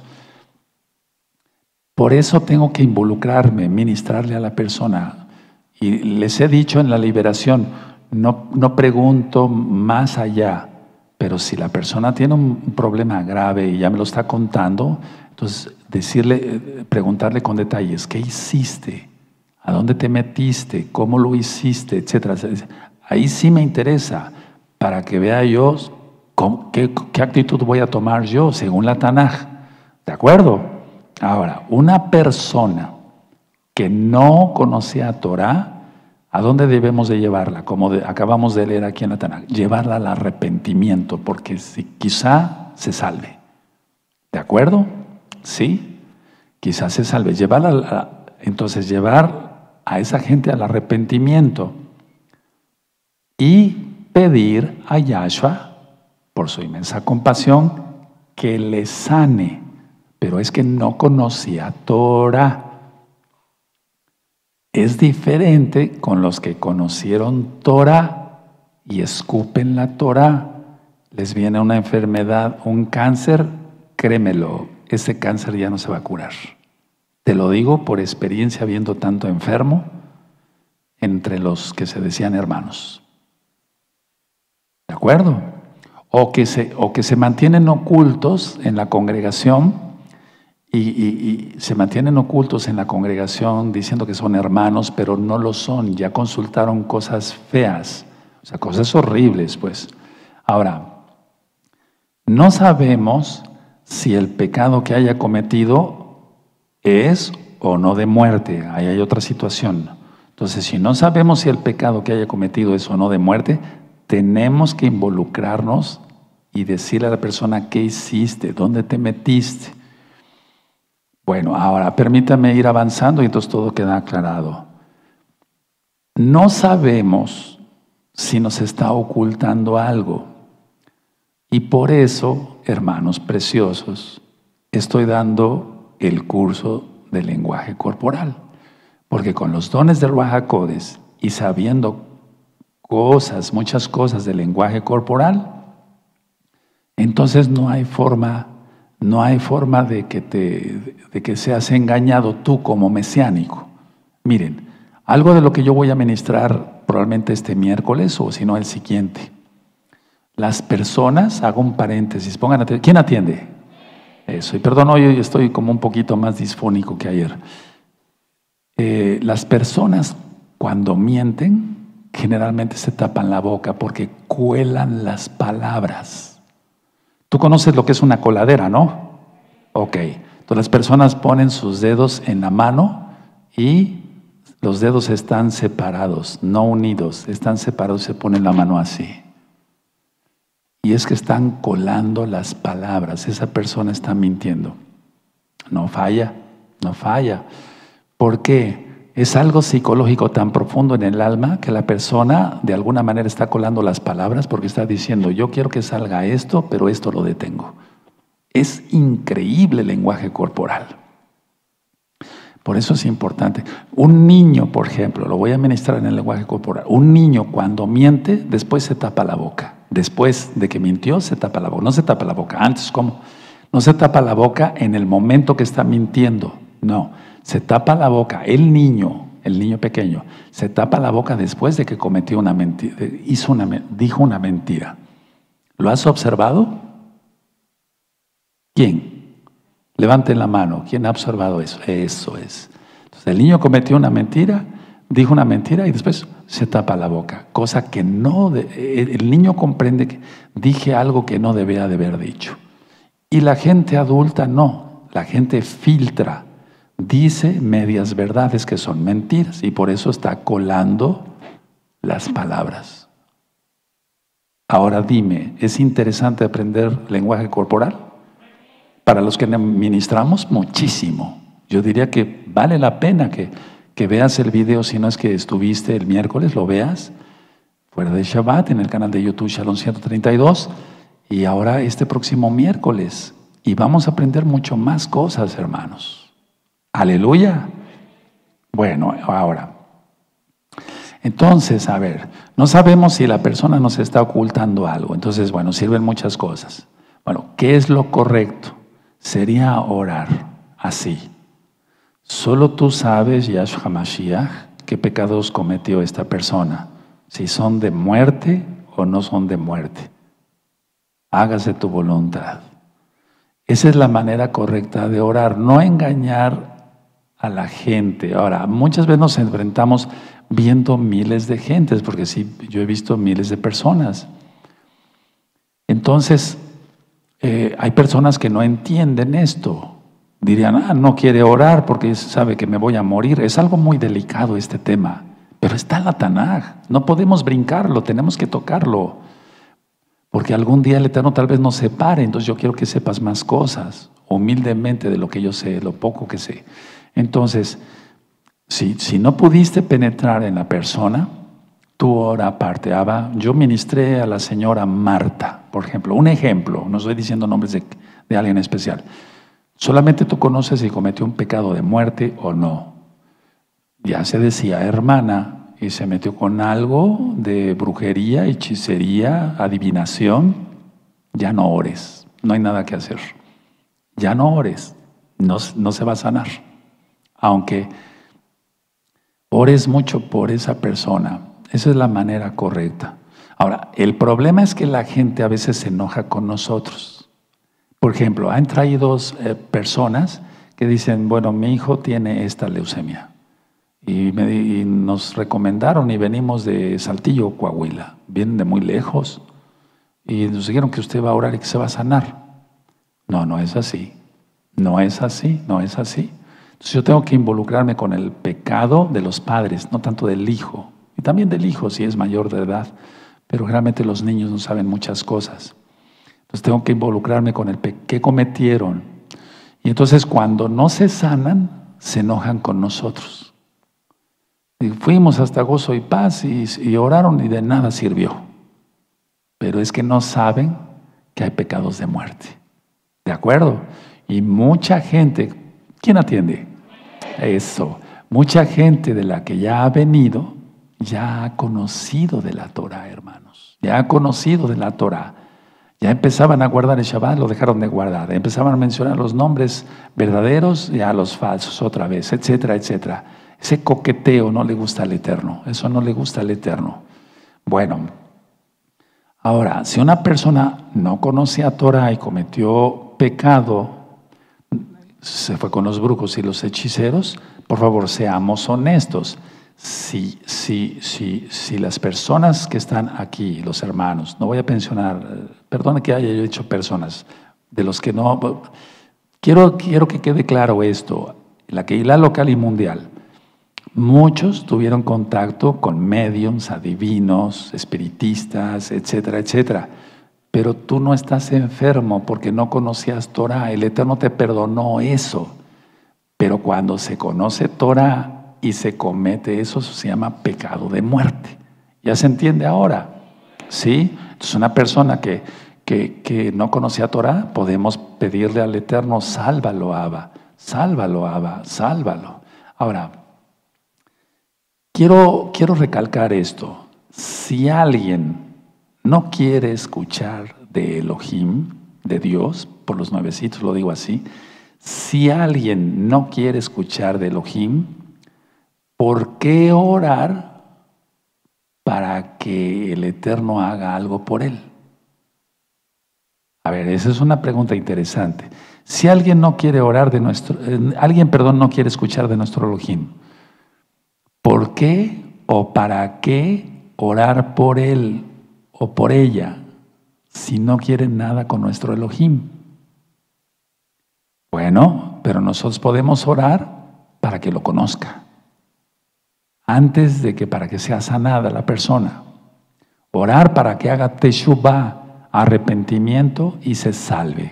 Por eso tengo que involucrarme, ministrarle a la persona. Y les he dicho en la liberación, no, no pregunto más allá, pero si la persona tiene un problema grave y ya me lo está contando, entonces decirle, preguntarle con detalles, ¿qué hiciste? ¿A dónde te metiste? ¿Cómo lo hiciste? Etcétera. Ahí sí me interesa para que vea yo cómo, qué, qué actitud voy a tomar yo según la Tanaj. ¿De acuerdo? Ahora, una persona que no conocía Torah, ¿a dónde debemos de llevarla? Como de, acabamos de leer aquí en la Tanaj, llevarla al arrepentimiento, porque si, quizá se salve. ¿De acuerdo? Sí, quizás se salve. Llevarla, a, entonces llevar a esa gente al arrepentimiento y pedir a Yahshua, por su inmensa compasión, que les sane. Pero es que no conocía Torah. Es diferente con los que conocieron Torah y escupen la Torah. Les viene una enfermedad, un cáncer, créemelo, ese cáncer ya no se va a curar. Te lo digo por experiencia viendo tanto enfermo entre los que se decían hermanos. ¿De acuerdo? O que se, o que se mantienen ocultos en la congregación y, y, y se mantienen ocultos en la congregación diciendo que son hermanos, pero no lo son. Ya consultaron cosas feas, o sea, cosas horribles, pues. Ahora, no sabemos si el pecado que haya cometido es o no de muerte. Ahí hay otra situación. Entonces, si no sabemos si el pecado que haya cometido es o no de muerte, tenemos que involucrarnos y decirle a la persona qué hiciste, dónde te metiste. Bueno, ahora permítame ir avanzando y entonces todo queda aclarado. No sabemos si nos está ocultando algo. Y por eso, hermanos preciosos, estoy dando el curso de lenguaje corporal. Porque con los dones del Ruach HaKodesh y sabiendo cosas, muchas cosas del lenguaje corporal, entonces no hay forma, no hay forma de que, te, de que seas engañado tú como mesiánico. Miren, algo de lo que yo voy a ministrar probablemente este miércoles o si no el siguiente. Las personas, hago un paréntesis, pongan atención. ¿Quién atiende? Eso, y perdón, hoy estoy como un poquito más disfónico que ayer. Eh, las personas cuando mienten generalmente se tapan la boca porque cuelan las palabras. Tú conoces lo que es una coladera, ¿no? Ok, entonces las personas ponen sus dedos en la mano y los dedos están separados, no unidos, están separados, se ponen la mano así. Y es que están colando las palabras, esa persona está mintiendo. No falla, no falla. ¿Por qué? Es algo psicológico tan profundo en el alma que la persona de alguna manera está colando las palabras porque está diciendo, yo quiero que salga esto, pero esto lo detengo. Es increíble el lenguaje corporal. Por eso es importante. Un niño, por ejemplo, lo voy a ministrar en el lenguaje corporal. Un niño cuando miente, después se tapa la boca. Después de que mintió, se tapa la boca. No se tapa la boca. Antes, ¿cómo? No se tapa la boca en el momento que está mintiendo. No. Se tapa la boca. El niño, el niño pequeño, se tapa la boca después de que cometió una mentira, hizo una, dijo una mentira. ¿Lo has observado? ¿Quién? Levanten la mano. ¿Quién ha observado eso? Eso es. Entonces, el niño cometió una mentira, dijo una mentira y después se tapa la boca. Cosa que no, de, el niño comprende que dije algo que no debía de haber dicho. Y la gente adulta no. La gente filtra. Dice medias verdades que son mentiras y por eso está colando las palabras. Ahora dime, ¿es interesante aprender lenguaje corporal? Para los que ministramos, muchísimo. Yo diría que vale la pena que, que veas el video, si no es que estuviste el miércoles, lo veas, fuera de Shabbat, en el canal de YouTube Shalom ciento treinta y dos, y ahora este próximo miércoles. Y vamos a aprender mucho más cosas, hermanos. Aleluya. Bueno, ahora. Entonces, a ver, no sabemos si la persona nos está ocultando algo. Entonces, bueno, sirven muchas cosas. Bueno, ¿qué es lo correcto? Sería orar así. Solo tú sabes, Yahshua Mashiach, qué pecados cometió esta persona. Si son de muerte o no son de muerte. Hágase tu voluntad. Esa es la manera correcta de orar, no engañar a la gente. Ahora, muchas veces nos enfrentamos viendo miles de gentes, porque sí, yo he visto miles de personas. Entonces, eh, hay personas que no entienden esto. Dirían, ah, no quiere orar porque sabe que me voy a morir. Es algo muy delicado este tema, pero está en la Tanaj. No podemos brincarlo, tenemos que tocarlo. Porque algún día el Eterno tal vez nos separe, entonces yo quiero que sepas más cosas, humildemente de lo que yo sé, lo poco que sé. Entonces, Si, si no pudiste penetrar en la persona, tú ora aparte. Abba, yo ministré a la señora Marta, por ejemplo. Un ejemplo, no estoy diciendo nombres de, de alguien especial. Solamente tú conoces si cometió un pecado de muerte o no. Ya se decía hermana y se metió con algo de brujería, hechicería, adivinación. Ya no ores, no hay nada que hacer. Ya no ores, no, no se va a sanar. Aunque ores mucho por esa persona, esa es la manera correcta. Ahora, el problema es que la gente a veces se enoja con nosotros. Por ejemplo, han traído eh, personas que dicen, bueno, mi hijo tiene esta leucemia. Y, me, y nos recomendaron y venimos de Saltillo, Coahuila. Vienen de muy lejos. Y nos dijeron que usted va a orar y que se va a sanar. No, no es así. No es así, no es así. Entonces yo tengo que involucrarme con el pecado de los padres, no tanto del hijo. Y también del hijo si es mayor de edad. Pero generalmente los niños no saben muchas cosas. Entonces tengo que involucrarme con el pecado que cometieron. Y entonces cuando no se sanan, se enojan con nosotros. Y fuimos hasta Gozo y Paz y, y oraron y de nada sirvió. Pero es que no saben que hay pecados de muerte. ¿De acuerdo? Y mucha gente, ¿quién atiende? Eso. Mucha gente de la que ya ha venido, ya ha conocido de la Torah, hermanos. Ya ha conocido de la Torah. Ya empezaban a guardar el Shabbat, lo dejaron de guardar. Empezaban a mencionar los nombres verdaderos, ya los falsos otra vez, etcétera, etcétera. Ese coqueteo no le gusta al Eterno. Eso no le gusta al Eterno. Bueno, ahora, si una persona no conocía Torah y cometió pecado, se fue con los brujos y los hechiceros, por favor, seamos honestos. Si, si, si, si las personas que están aquí, los hermanos, no voy a mencionar, perdone que haya yo dicho personas, de los que no, quiero, quiero que quede claro esto, la Keilah local y mundial, muchos tuvieron contacto con médiums, adivinos, espiritistas, etcétera, etcétera. Pero tú no estás enfermo porque no conocías Torah. El Eterno te perdonó eso. Pero cuando se conoce Torah y se comete eso, se llama pecado de muerte. ¿Ya se entiende ahora? ¿Sí? Entonces una persona que, que, que no conocía Torah, podemos pedirle al Eterno, sálvalo, Abba, sálvalo, Abba, sálvalo. Ahora, quiero, quiero recalcar esto. Si alguien no quiere escuchar de Elohim, de Dios, por los nuevecitos lo digo así, si alguien no quiere escuchar de Elohim, ¿por qué orar para que el Eterno haga algo por él? A ver, esa es una pregunta interesante. Si alguien no quiere orar de nuestro, eh, alguien, perdón, no quiere escuchar de nuestro Elohim, ¿por qué o para qué orar por él o por ella si no quieren nada con nuestro Elohim? Bueno, pero nosotros podemos orar para que lo conozca, antes de que para que sea sanada la persona. Orar para que haga teshuvah, arrepentimiento, y se salve.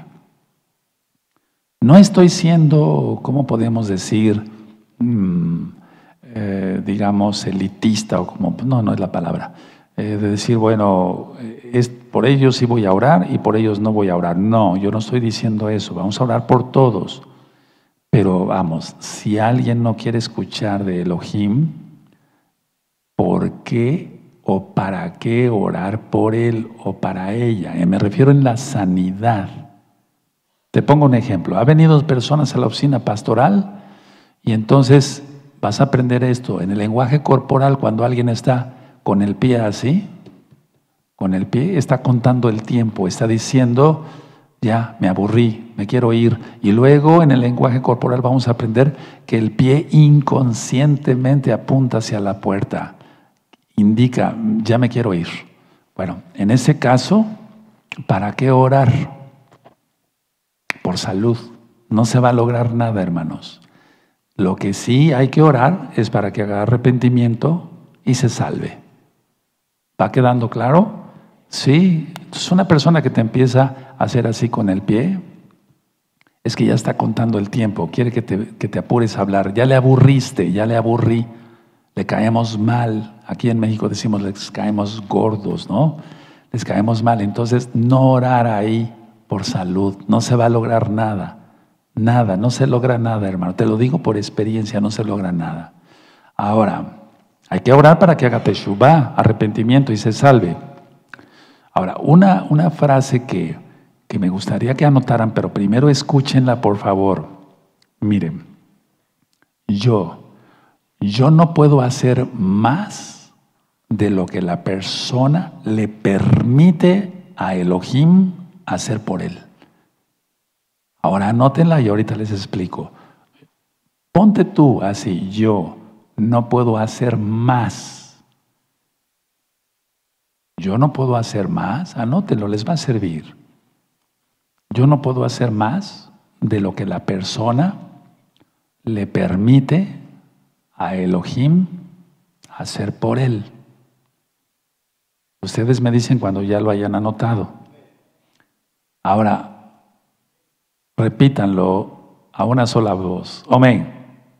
No estoy siendo, ¿cómo podemos decir? Mm, eh, digamos, elitista, o como, no, no es la palabra. Eh, de decir, bueno, es, por ellos sí voy a orar y por ellos no voy a orar. No, yo no estoy diciendo eso. Vamos a orar por todos. Pero vamos, si alguien no quiere escuchar de Elohim, ¿por qué o para qué orar por él o para ella? Eh, me refiero en la sanidad. Te pongo un ejemplo. Ha venido personas a la oficina pastoral y entonces vas a aprender esto. En el lenguaje corporal, cuando alguien está con el pie así, con el pie, está contando el tiempo, está diciendo, ya, me aburrí, me quiero ir. Y luego en el lenguaje corporal vamos a aprender que el pie inconscientemente apunta hacia la puerta, indica, ya me quiero ir. Bueno, en ese caso, ¿para qué orar? Por salud. No se va a lograr nada, hermanos. Lo que sí hay que orar es para que haga arrepentimiento y se salve. ¿Va quedando claro? Sí. Entonces una persona que te empieza a hacer así con el pie, Es que ya está contando el tiempo, quiere que te, que te apures a hablar. Ya le aburriste, ya le aburrí, le caemos mal. Aquí en México decimos les caemos gordos, ¿no? Les caemos mal. Entonces, no orar ahí por salud, no se va a lograr nada. Nada, no se logra nada, hermano. Te lo digo por experiencia, no se logra nada. Ahora, hay que orar para que haga teshuvá, arrepentimiento y se salve. Ahora, una, una frase que, que me gustaría que anotaran, pero primero escúchenla, por favor. Miren, yo, yo no puedo hacer más de lo que la persona le permite a Elohim hacer por él. Ahora anótenla y ahorita les explico. Ponte tú así, yo no puedo hacer más. Yo no puedo hacer más, anótenlo, les va a servir. Yo no puedo hacer más de lo que la persona le permite a Elohim hacer por él. Ustedes me dicen cuando ya lo hayan anotado. Ahora, repítanlo a una sola voz. Amén.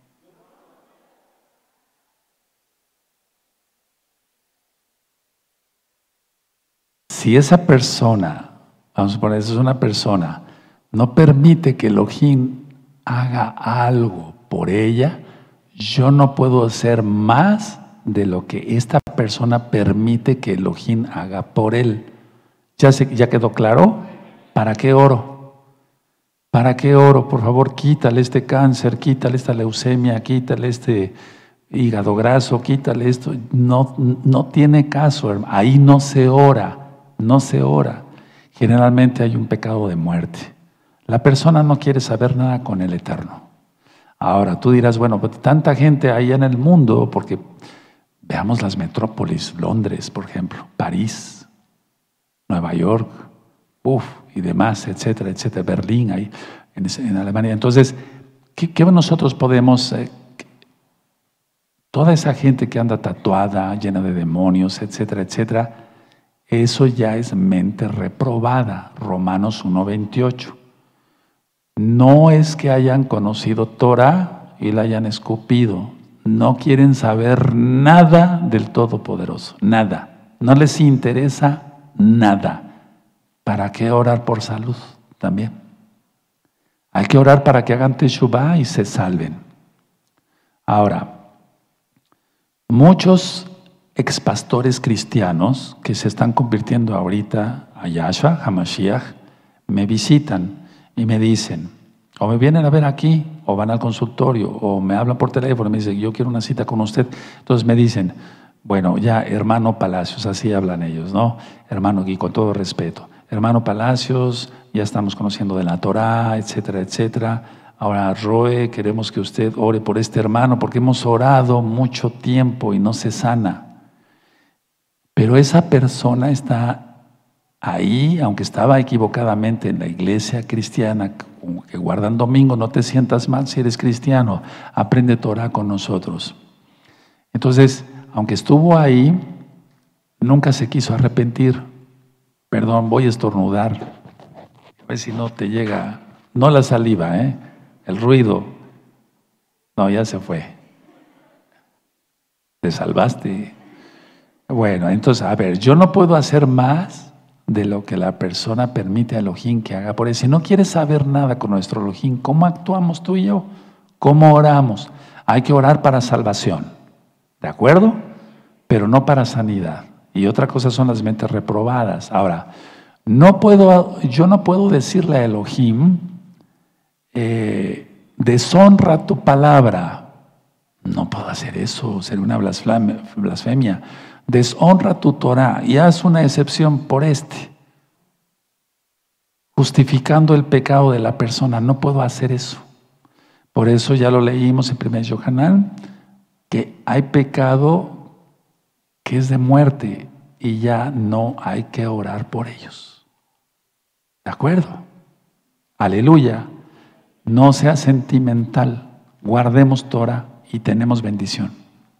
Si esa persona, vamos a poner, eso es una persona, no permite que Elohim haga algo por ella, yo no puedo hacer más de lo que esta persona permite que Elohim haga por él. ¿Ya, se, ya quedó claro? ¿Para qué oro? ¿Para qué oro? Por favor, quítale este cáncer, quítale esta leucemia, quítale este hígado graso, quítale esto. No, no tiene caso, hermano. Ahí no se ora, no se ora. Generalmente hay un pecado de muerte. La persona no quiere saber nada con el Eterno. Ahora, tú dirás, bueno, pues tanta gente ahí en el mundo, porque veamos las metrópolis, Londres, por ejemplo, París, Nueva York, uff, y demás, etcétera, etcétera, Berlín, ahí en, en Alemania. Entonces, ¿qué, qué nosotros podemos, eh, toda esa gente que anda tatuada, llena de demonios, etcétera, etcétera, eso ya es mente reprobada, Romanos uno veintiocho. No es que hayan conocido Torah y la hayan escupido, no quieren saber nada del Todopoderoso, nada, no les interesa nada. ¿Para qué orar por salud también? Hay que orar para que hagan teshuvá y se salven. Ahora, muchos expastores cristianos que se están convirtiendo ahorita a Yahshua, a Mashiach, me visitan y me dicen, o me vienen a ver aquí, o van al consultorio, o me hablan por teléfono y me dicen, yo quiero una cita con usted. Entonces me dicen, bueno, ya hermano Palacios, así hablan ellos, ¿no? Hermano Gui, con todo respeto. Hermano Palacios, ya estamos conociendo de la Torah, etcétera, etcétera. Ahora, Roe, queremos que usted ore por este hermano porque hemos orado mucho tiempo y no se sana. Pero esa persona está ahí, aunque estaba equivocadamente en la iglesia cristiana, como que guardan domingo, no te sientas mal si eres cristiano, aprende Torah con nosotros. Entonces, aunque estuvo ahí, nunca se quiso arrepentir. Perdón, voy a estornudar. A ver si no te llega, no la saliva, ¿eh? El ruido. No, ya se fue. Te salvaste. Bueno, entonces, a ver, yo no puedo hacer más de lo que la persona permite a Elohim que haga por él. Si no quieres saber nada con nuestro Elohim, ¿cómo actuamos tú y yo? ¿Cómo oramos? Hay que orar para salvación, ¿de acuerdo? Pero no para sanidad. Y otra cosa son las mentes reprobadas. Ahora, no puedo, yo no puedo decirle a Elohim, eh, deshonra tu palabra. No puedo hacer eso, sería una blasfemia. Deshonra tu Torah y haz una excepción por este, justificando el pecado de la persona. No puedo hacer eso. Por eso ya lo leímos en primera Yohanan, que hay pecado que es de muerte y ya no hay que orar por ellos. ¿De acuerdo? Aleluya. No sea sentimental. Guardemos Torah y tenemos bendición.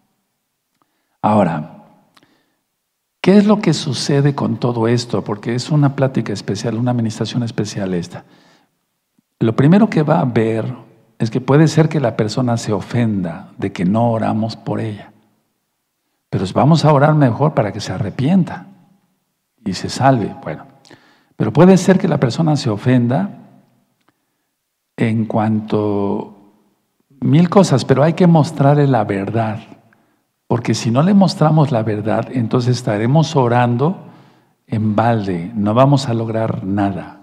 Ahora, ¿qué es lo que sucede con todo esto? Porque es una plática especial, una administración especial esta. lo primero que va a ver es que puede ser que la persona se ofenda de que no oramos por ella. Pero vamos a orar mejor para que se arrepienta y se salve. Bueno, pero puede ser que la persona se ofenda en cuanto a mil cosas, pero hay que mostrarle la verdad. Porque si no le mostramos la verdad, entonces estaremos orando en balde, no vamos a lograr nada.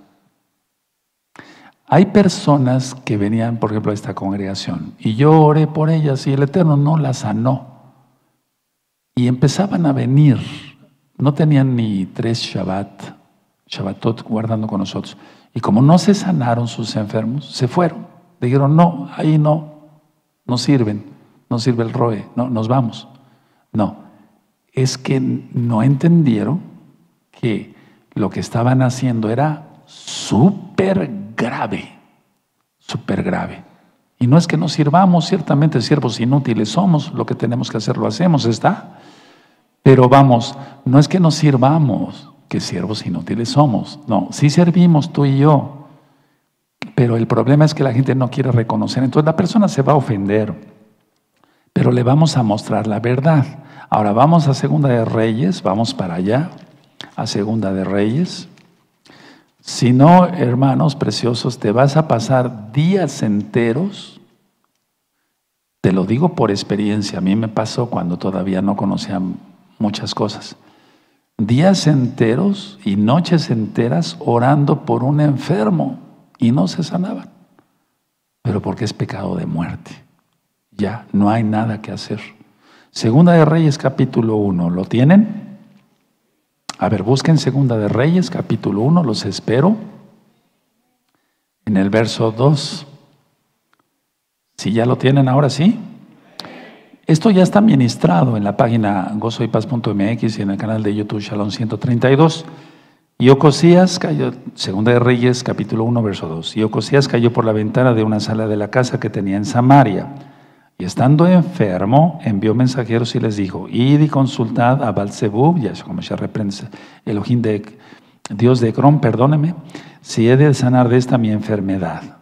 Hay personas que venían, por ejemplo, a esta congregación, y yo oré por ellas y el Eterno no las sanó. Y empezaban a venir, no tenían ni tres Shabbat, Shabbatot guardando con nosotros. Y como no se sanaron sus enfermos, se fueron. Dijeron, no, ahí no, no sirven, no sirve el roe, no, nos vamos. No, es que no entendieron que lo que estaban haciendo era súper grave, súper grave. Y no es que nos sirvamos, ciertamente siervos inútiles somos, lo que tenemos que hacer lo hacemos, ¿está? Pero vamos, no es que nos sirvamos, que siervos inútiles somos. No, sí servimos tú y yo, pero el problema es que la gente no quiere reconocer. Entonces la persona se va a ofender, pero le vamos a mostrar la verdad. Ahora vamos a Segunda de Reyes, vamos para allá, a Segunda de Reyes. Si no, hermanos preciosos, te vas a pasar días enteros. Te lo digo por experiencia, a mí me pasó cuando todavía no conocía muchas cosas. Días enteros y noches enteras orando por un enfermo y no se sanaban. Pero porque es pecado de muerte. Ya, no hay nada que hacer. Segunda de Reyes, capítulo uno, ¿lo tienen? A ver, busquen Segunda de Reyes, capítulo uno, los espero. En el verso dos. Si ya lo tienen, ahora sí. Esto ya está ministrado en la página gozo y paz punto m x y en el canal de YouTube Shalom ciento treinta y dos. Y Ocosías cayó, Segunda de Reyes, capítulo uno, verso dos. Y Ocosías cayó por la ventana de una sala de la casa que tenía en Samaria. Y estando enfermo, envió mensajeros y les dijo, id y consultad a Baal-zebub, ya como se reprende, Elohim de Dios de Ecrón, perdóneme, si he de sanar de esta mi enfermedad.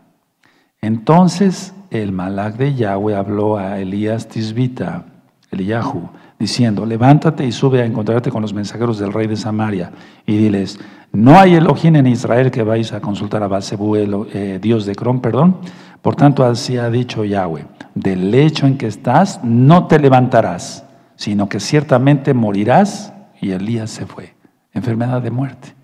Entonces el malach de Yahweh habló a Elías Tisbita, Eliyahu, diciendo, levántate y sube a encontrarte con los mensajeros del rey de Samaria y diles, no hay Elohim en Israel que vais a consultar a Baal-zebub, eh, Dios de Ecrón, perdón. Por tanto, así ha dicho Yahweh, del lecho en que estás no te levantarás, sino que ciertamente morirás. Y Elías se fue. Enfermedad de muerte.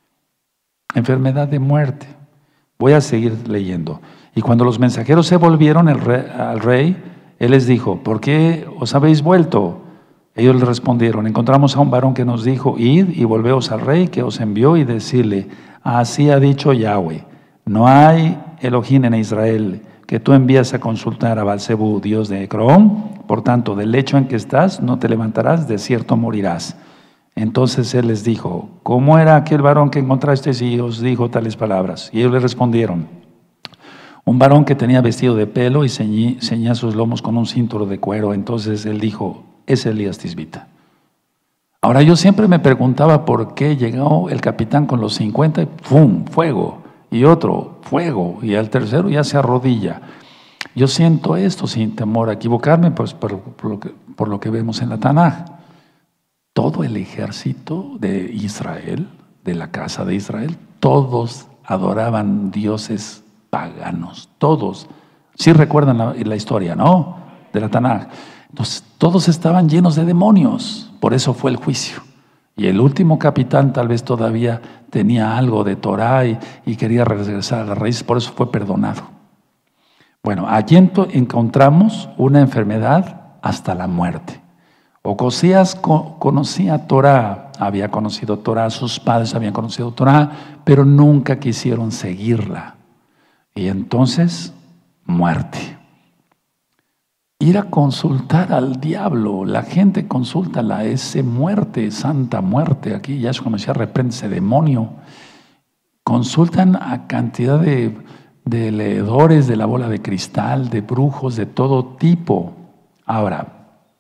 Enfermedad de muerte. Voy a seguir leyendo. Y cuando los mensajeros se volvieron el rey, al rey, él les dijo, ¿por qué os habéis vuelto? Ellos le respondieron, encontramos a un varón que nos dijo, id y volveos al rey que os envió y decirle, así ha dicho Yahweh, no hay Elohim en Israel que tú envías a consultar a Baal-zebub, Dios de Ecrón, por tanto, del lecho en que estás no te levantarás, de cierto morirás. Entonces él les dijo, ¿cómo era aquel varón que encontrasteis y os dijo tales palabras? Y ellos le respondieron, un varón que tenía vestido de pelo y ceñí, ceñía sus lomos con un cinturón de cuero. Entonces él dijo, es Elías Tisbita. Ahora yo siempre me preguntaba por qué llegó el capitán con los cincuenta y ¡pum! Fuego. Y otro, fuego. Y al tercero ya se arrodilla. Yo siento esto sin temor a equivocarme, pues por, por, lo, que, por lo que vemos en la Tanaj. Todo el ejército de Israel, de la casa de Israel, todos adoraban dioses paganos, todos. Sí recuerdan la, la historia, ¿no? De la Tanaj. Entonces, todos estaban llenos de demonios, por eso fue el juicio. Y el último capitán tal vez todavía tenía algo de Torah y, y quería regresar a las raíces, por eso fue perdonado. Bueno, allí encontramos una enfermedad hasta la muerte. Ocosías co- conocía Torah, había conocido Torah, sus padres habían conocido Torah, pero nunca quisieron seguirla. Y entonces, muerte. Ir a consultar al diablo, la gente consulta la ese muerte, santa muerte, aquí ya es como decía, reprende ese demonio. Consultan a cantidad de, de leedores de la bola de cristal, de brujos, de todo tipo. Ahora,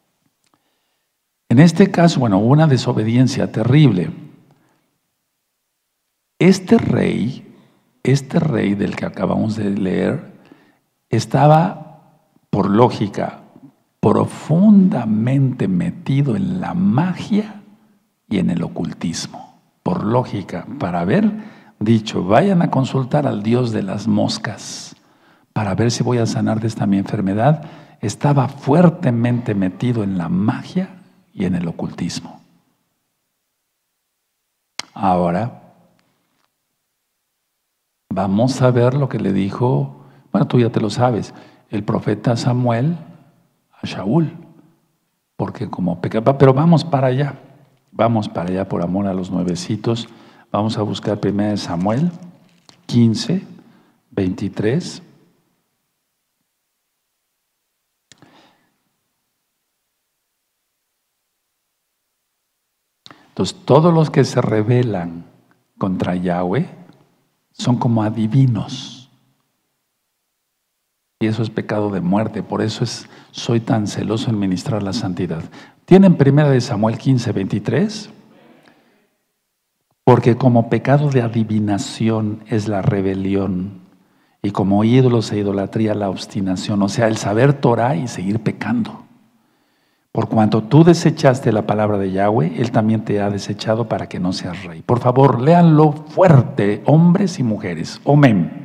en este caso, bueno, hubo una desobediencia terrible. Este rey este rey del que acabamos de leer estaba, por lógica, profundamente metido en la magia y en el ocultismo. Por lógica, para haber dicho, vayan a consultar al Dios de las moscas para ver si voy a sanar de esta mi enfermedad, estaba fuertemente metido en la magia y en el ocultismo. Ahora, vamos a ver lo que le dijo, bueno, tú ya te lo sabes, el profeta Samuel a Shaul, porque como pecaba, pero vamos para allá, vamos para allá por amor a los nuevecitos. Vamos a buscar primero Samuel quince, veintitrés. Entonces, todos los que se rebelan contra Yahweh son como adivinos. Y eso es pecado de muerte. Por eso es, soy tan celoso en ministrar la santidad. ¿Tienen primera de Samuel quince, veintitrés? Porque como pecado de adivinación es la rebelión, y como ídolos e idolatría la obstinación, o sea, el saber Torah y seguir pecando. Por cuanto tú desechaste la palabra de Yahweh, Él también te ha desechado para que no seas rey. Por favor, léanlo fuerte, hombres y mujeres. Amén.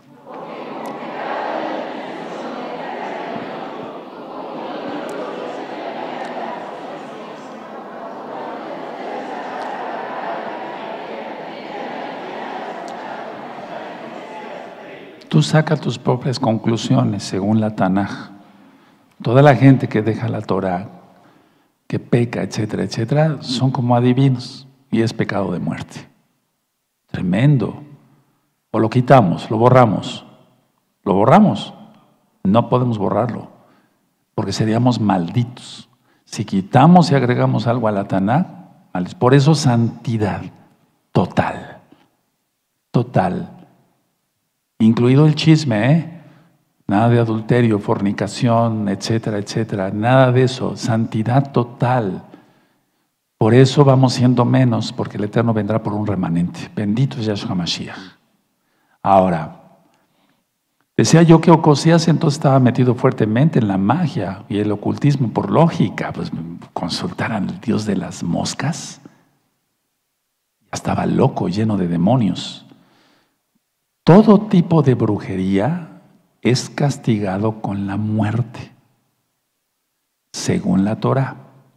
Tú saca tus propias conclusiones según la Tanaj. Toda la gente que deja la Torah, que peca, etcétera, etcétera, son como adivinos y es pecado de muerte. Tremendo. O lo quitamos, lo borramos. Lo borramos. No podemos borrarlo, porque seríamos malditos. Si quitamos y agregamos algo a la Tanaj, por eso santidad total. Total. Incluido el chisme, ¿eh? Nada de adulterio, fornicación, etcétera, etcétera. Nada de eso. Santidad total. Por eso vamos siendo menos, porque el Eterno vendrá por un remanente. Bendito es Yahshua Mashiach. Ahora, decía yo que Ocosías entonces estaba metido fuertemente en la magia y el ocultismo por lógica. Pues consultar al Dios de las moscas. Ya estaba loco, lleno de demonios. Todo tipo de brujería es castigado con la muerte, según la Torah.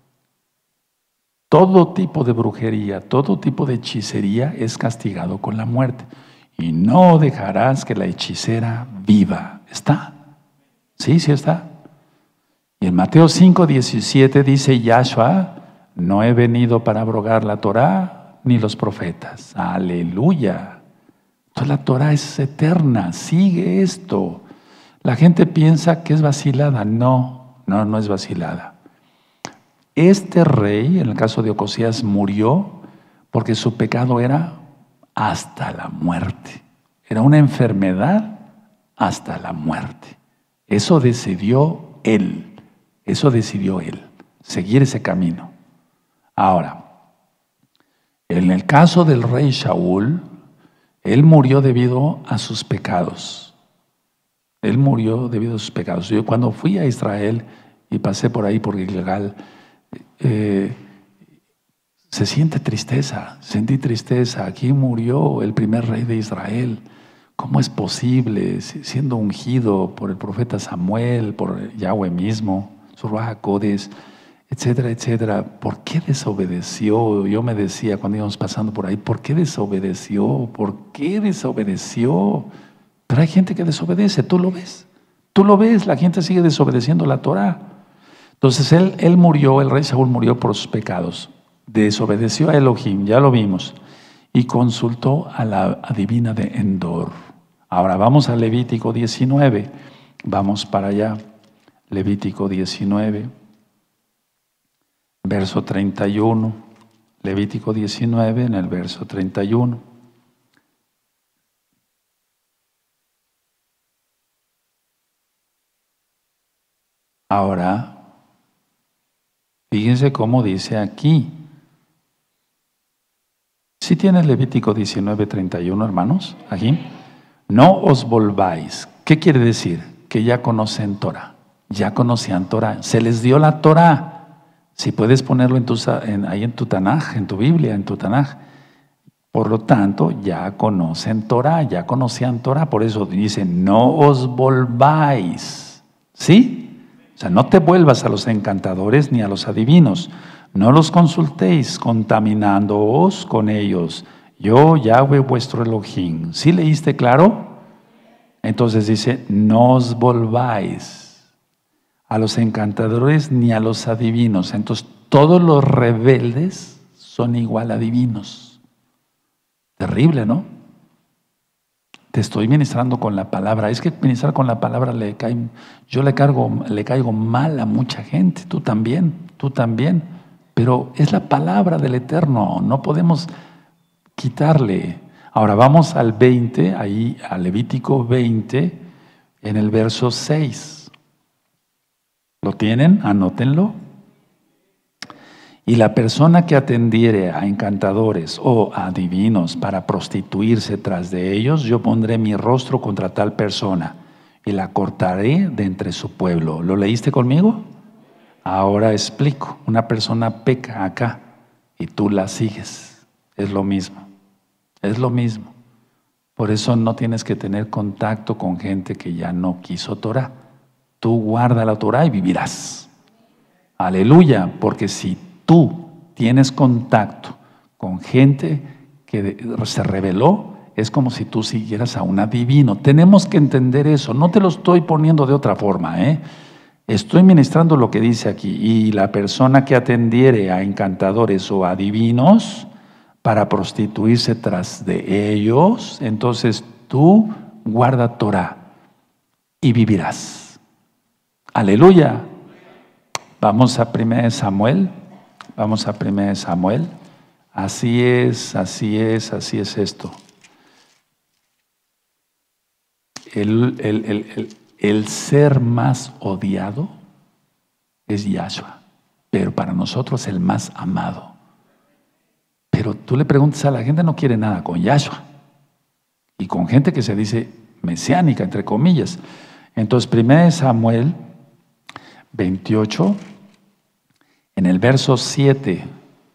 Todo tipo de brujería, todo tipo de hechicería es castigado con la muerte. Y no dejarás que la hechicera viva. ¿Está? Sí, sí está. Y en Mateo cinco, diecisiete dice Yahshua, no he venido para abrogar la Torah ni los profetas. Aleluya. Entonces la Torah es eterna, sigue esto. La gente piensa que es vacilada. No, no, no es vacilada. Este rey, en el caso de Ocosías, murió porque su pecado era hasta la muerte. Era una enfermedad hasta la muerte. Eso decidió él, eso decidió él, seguir ese camino. Ahora, en el caso del rey Shaul, él murió debido a sus pecados. Él murió debido a sus pecados. Yo cuando fui a Israel y pasé por ahí por Gilgal, eh, se siente tristeza, sentí tristeza. Aquí murió el primer rey de Israel. ¿Cómo es posible, siendo ungido por el profeta Samuel, por Yahweh mismo, su Ruach HaKodesh, etcétera, etcétera? ¿Por qué desobedeció? Yo me decía cuando íbamos pasando por ahí, ¿por qué desobedeció? ¿Por qué desobedeció? Pero hay gente que desobedece, tú lo ves. Tú lo ves, la gente sigue desobedeciendo la Torah. Entonces él, él murió, el rey Saúl murió por sus pecados. Desobedeció a Elohim, ya lo vimos. Y consultó a la adivina de Endor. Ahora vamos a Levítico diecinueve. Vamos para allá. Levítico diecinueve. Verso treinta y uno. Levítico diecinueve en el verso treinta y uno. Ahora, fíjense cómo dice aquí. ¿Sí tienes Levítico diecinueve, treinta y uno, hermanos? Aquí. No os volváis. ¿Qué quiere decir? Que ya conocen Torah. Ya conocían Torah. Se les dio la Torah. Si puedes ponerlo en tu, en, ahí en tu Tanaj, en tu Biblia, en tu Tanaj. Por lo tanto, ya conocen Torah, ya conocían Torah. Por eso dicen, no os volváis. ¿Sí? O sea, no te vuelvas a los encantadores ni a los adivinos. No los consultéis contaminándoos con ellos. Yo, Yahweh, vuestro Elohim. ¿Sí leíste claro? Entonces dice, no os volváis a los encantadores ni a los adivinos. Entonces, todos los rebeldes son igual a divinos. Terrible, ¿no? Te estoy ministrando con la palabra. Es que ministrar con la palabra le cae, yo le cargo, le caigo mal a mucha gente. Tú también, tú también. Pero es la palabra del Eterno. No podemos quitarle. Ahora vamos al veinte, ahí a Levítico veinte, en el verso seis. ¿Lo tienen? Anótenlo. Y la persona que atendiere a encantadores o a adivinos para prostituirse tras de ellos, yo pondré mi rostro contra tal persona y la cortaré de entre su pueblo. ¿Lo leíste conmigo? Ahora explico. Una persona peca acá y tú la sigues. Es lo mismo. Es lo mismo. Por eso no tienes que tener contacto con gente que ya no quiso Torah. Tú guarda la Torah y vivirás. Aleluya, porque si tú tienes contacto con gente que se rebeló, es como si tú siguieras a un adivino. Tenemos que entender eso. No te lo estoy poniendo de otra forma, ¿eh? Estoy ministrando lo que dice aquí. Y la persona que atendiere a encantadores o adivinos para prostituirse tras de ellos, entonces tú guarda Torah y vivirás. Aleluya. Vamos a primera Samuel. Vamos a primera Samuel. Así es, así es, así es esto. El, el, el, el, el ser más odiado es Yahshua, pero para nosotros el más amado. Pero tú le preguntas a la gente, no quiere nada con Yahshua. Y con gente que se dice mesiánica, entre comillas. Entonces, primera Samuel veintiocho, en el verso siete,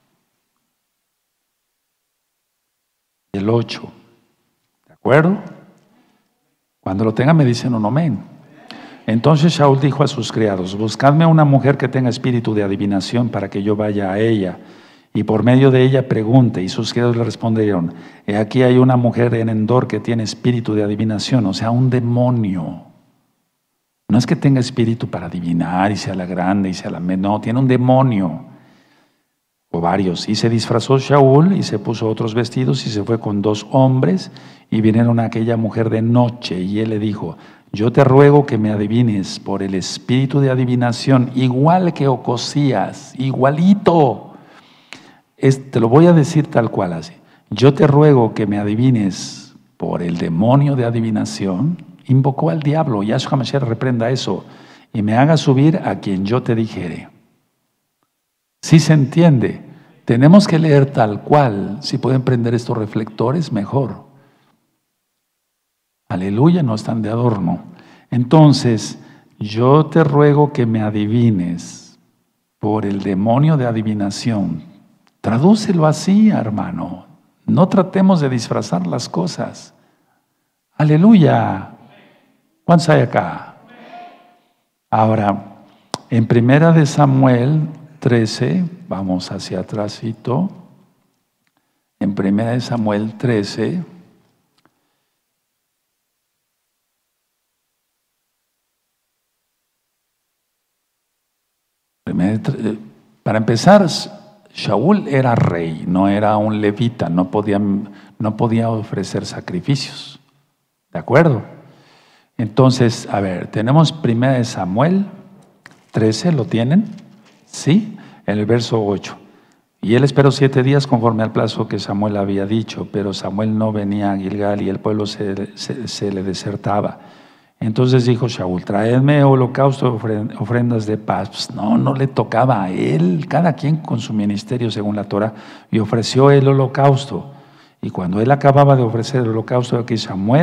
el ocho. ¿De acuerdo? Cuando lo tengan me dicen un amén. Entonces Shaul dijo a sus criados, buscadme una mujer que tenga espíritu de adivinación para que yo vaya a ella y por medio de ella pregunte. Y sus criados le respondieron, he aquí hay una mujer en Endor que tiene espíritu de adivinación, o sea, un demonio. No es que tenga espíritu para adivinar y sea la grande y sea la menor, no, tiene un demonio o varios. Y se disfrazó Shaul y se puso otros vestidos y se fue con dos hombres y vinieron a aquella mujer de noche y él le dijo, yo te ruego que me adivines por el espíritu de adivinación, igual que Ocosías, igualito. Es, te lo voy a decir tal cual así. Yo te ruego que me adivines por el demonio de adivinación. Invocó al diablo, Yahshua Mashiach reprenda eso, y me haga subir a quien yo te dijere. Si se entiende, tenemos que leer tal cual. Si pueden prender estos reflectores, mejor. Aleluya, no están de adorno. Entonces, yo te ruego que me adivines por el demonio de adivinación. Tradúcelo así, hermano. No tratemos de disfrazar las cosas. Aleluya. ¿Cuántos hay acá? Ahora, en primera de Samuel trece, vamos hacia atrásito. En primera de Samuel trece, para empezar, Shaul era rey, no era un levita, no podía, no podía ofrecer sacrificios. ¿De acuerdo? Entonces, a ver, tenemos primera de Samuel trece, ¿lo tienen? Sí, en el verso ocho. Y él esperó siete días conforme al plazo que Samuel había dicho, pero Samuel no venía a Gilgal y el pueblo se, se, se le desertaba. Entonces dijo Shaul, traedme holocausto, ofrendas de paz. Pues no, no le tocaba a él, cada quien con su ministerio según la Torah, y ofreció el holocausto. Y cuando él acababa de ofrecer el holocausto, aquí Samuel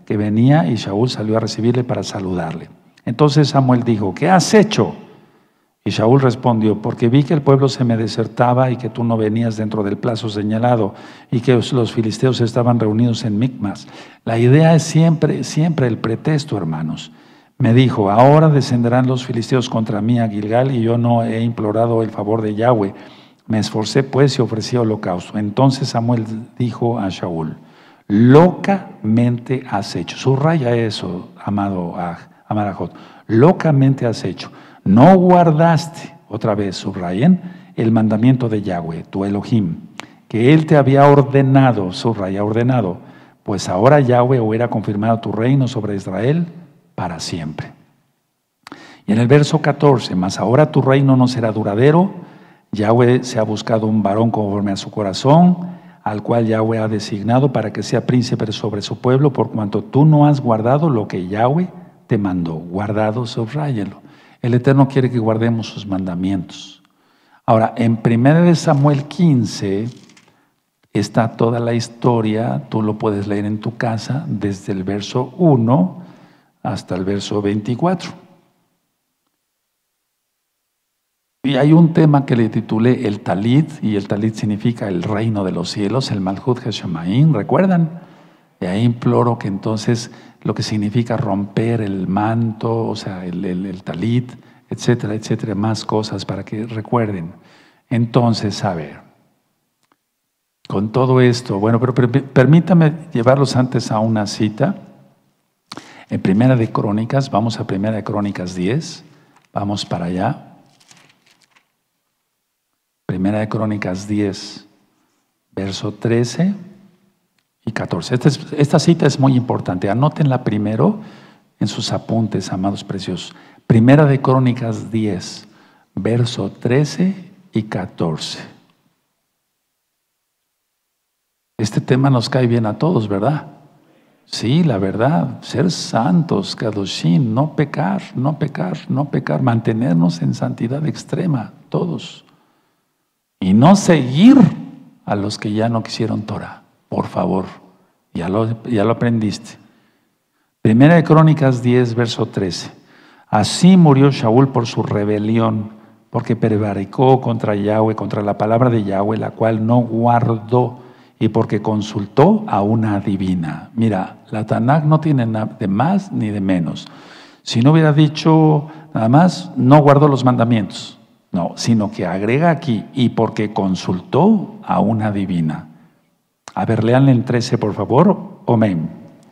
que venía y Shaul salió a recibirle para saludarle. Entonces Samuel dijo, ¿qué has hecho? Y Shaul respondió, porque vi que el pueblo se me desertaba y que tú no venías dentro del plazo señalado y que los filisteos estaban reunidos en Micmas. La idea es siempre, siempre el pretexto, hermanos. Me dijo, ahora descenderán los filisteos contra mí a Gilgal y yo no he implorado el favor de Yahweh. Me esforcé pues y ofrecí holocausto. Entonces Samuel dijo a Shaul, locamente has hecho. Subraya eso, amado Amarajot. Locamente has hecho. No guardaste, otra vez subrayen, el mandamiento de Yahweh, tu Elohim, que Él te había ordenado, subraya ordenado, pues ahora Yahweh hubiera confirmado tu reino sobre Israel para siempre. Y en el verso catorce, mas ahora tu reino no será duradero, Yahweh se ha buscado un varón conforme a su corazón, al cual Yahweh ha designado para que sea príncipe sobre su pueblo, por cuanto tú no has guardado lo que Yahweh te mandó. Guardado, subráyelo. El Eterno quiere que guardemos sus mandamientos. Ahora, en primera de Samuel quince está toda la historia, tú lo puedes leer en tu casa, desde el verso uno hasta el verso veinticuatro. Y hay un tema que le titulé el Talit, y el Talit significa el reino de los cielos, el Malhut Hashemaim, ¿recuerdan? Y ahí imploro que entonces lo que significa romper el manto, o sea, el, el, el talit, etcétera, etcétera, más cosas para que recuerden. Entonces, a ver, con todo esto, bueno, pero permítame llevarlos antes a una cita. En Primera de Crónicas, vamos a Primera de Crónicas diez, vamos para allá. Primera de Crónicas diez, verso trece y catorce. Esta, es, esta cita es muy importante. Anótenla primero en sus apuntes, amados preciosos. Primera de Crónicas diez, verso trece y catorce. Este tema nos cae bien a todos, ¿verdad? Sí, la verdad, ser santos, kadoshim, no pecar, no pecar, no pecar, mantenernos en santidad extrema, todos. Y no seguir a los que ya no quisieron Torah. Por favor, ya lo, ya lo aprendiste. Primera de Crónicas diez, verso trece. Así murió Shaul por su rebelión, porque prevaricó contra Yahweh, contra la palabra de Yahweh, la cual no guardó, y porque consultó a una adivina. Mira, la Tanakh no tiene nada de más ni de menos. Si no hubiera dicho nada más, no guardó los mandamientos. No, sino que agrega aquí, y porque consultó a una adivina. A ver, leanle el trece, por favor. Amén.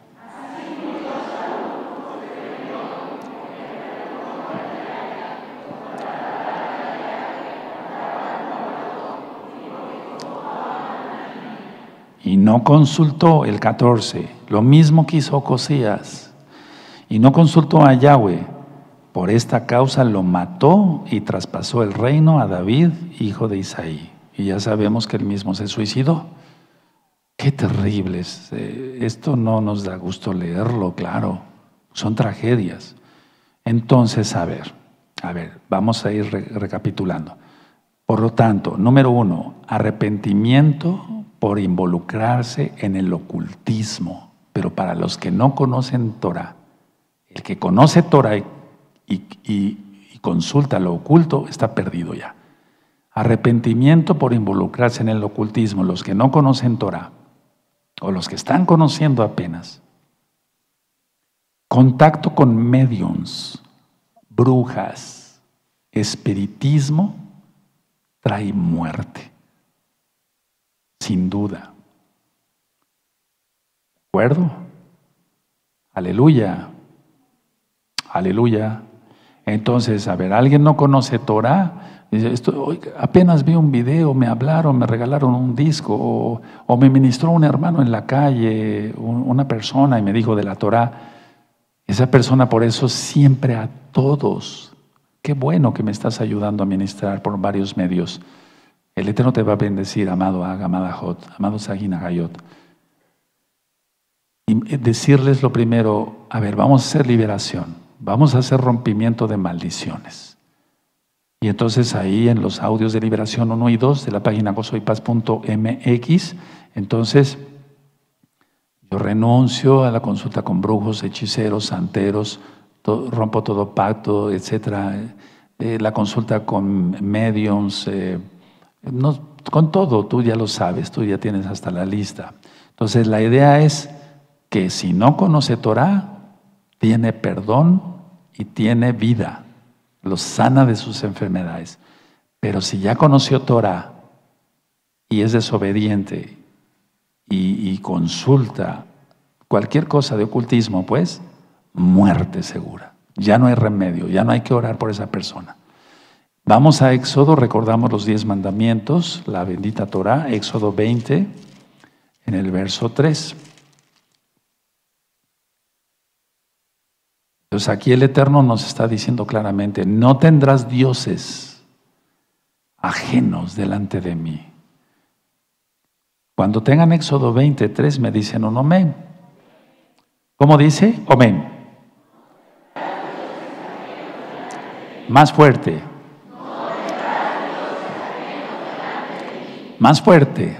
Y no consultó, el catorce, lo mismo que hizo Ocosías. Y no consultó a Yahweh. Por esta causa lo mató y traspasó el reino a David, hijo de Isaí. Y ya sabemos que él mismo se suicidó. Qué terribles. Esto no nos da gusto leerlo, claro. Son tragedias. Entonces, a ver, a ver, vamos a ir re recapitulando. Por lo tanto, número uno, arrepentimiento por involucrarse en el ocultismo. Pero para los que no conocen Torah, el que conoce Torah y, y, y, y consulta lo oculto está perdido ya. Arrepentimiento por involucrarse en el ocultismo. Los que no conocen Torah, o los que están conociendo apenas. Contacto con mediums, brujas, espiritismo, trae muerte. Sin duda. ¿De acuerdo? Aleluya. Aleluya. Entonces, a ver, alguien no conoce Torah, dice, esto, oiga, apenas vi un video, me hablaron, me regalaron un disco, o, o me ministró un hermano en la calle, un, una persona, y me dijo de la Torah. Esa persona, por eso, siempre a todos, qué bueno que me estás ayudando a ministrar por varios medios. El Eterno te va a bendecir, amado Ag, amada Jot, amado Sagin Agayot. Y decirles lo primero, a ver, vamos a hacer liberación, vamos a hacer rompimiento de maldiciones. Y entonces ahí en los audios de liberación uno y dos de la página gozo y paz punto m x, entonces Yo renuncio a la consulta con brujos, hechiceros, santeros, to- rompo todo pacto, etcétera. Eh, la consulta con mediums, eh, no, con todo, tú ya lo sabes, tú ya tienes hasta la lista. Entonces la idea es que si no conoce Torah, tiene perdón y tiene vida, lo sana de sus enfermedades. Pero si ya conoció Torah y es desobediente y, y consulta cualquier cosa de ocultismo, pues, muerte segura. Ya no hay remedio, ya no hay que orar por esa persona. Vamos a Éxodo, recordamos los diez mandamientos, la bendita Torah, Éxodo veinte, en el verso tres. Entonces aquí el Eterno nos está diciendo claramente, no tendrás dioses ajenos delante de mí. Cuando tengan Éxodo veintitrés me dicen un amén. ¿Cómo dice? Amén. Más fuerte. Más fuerte.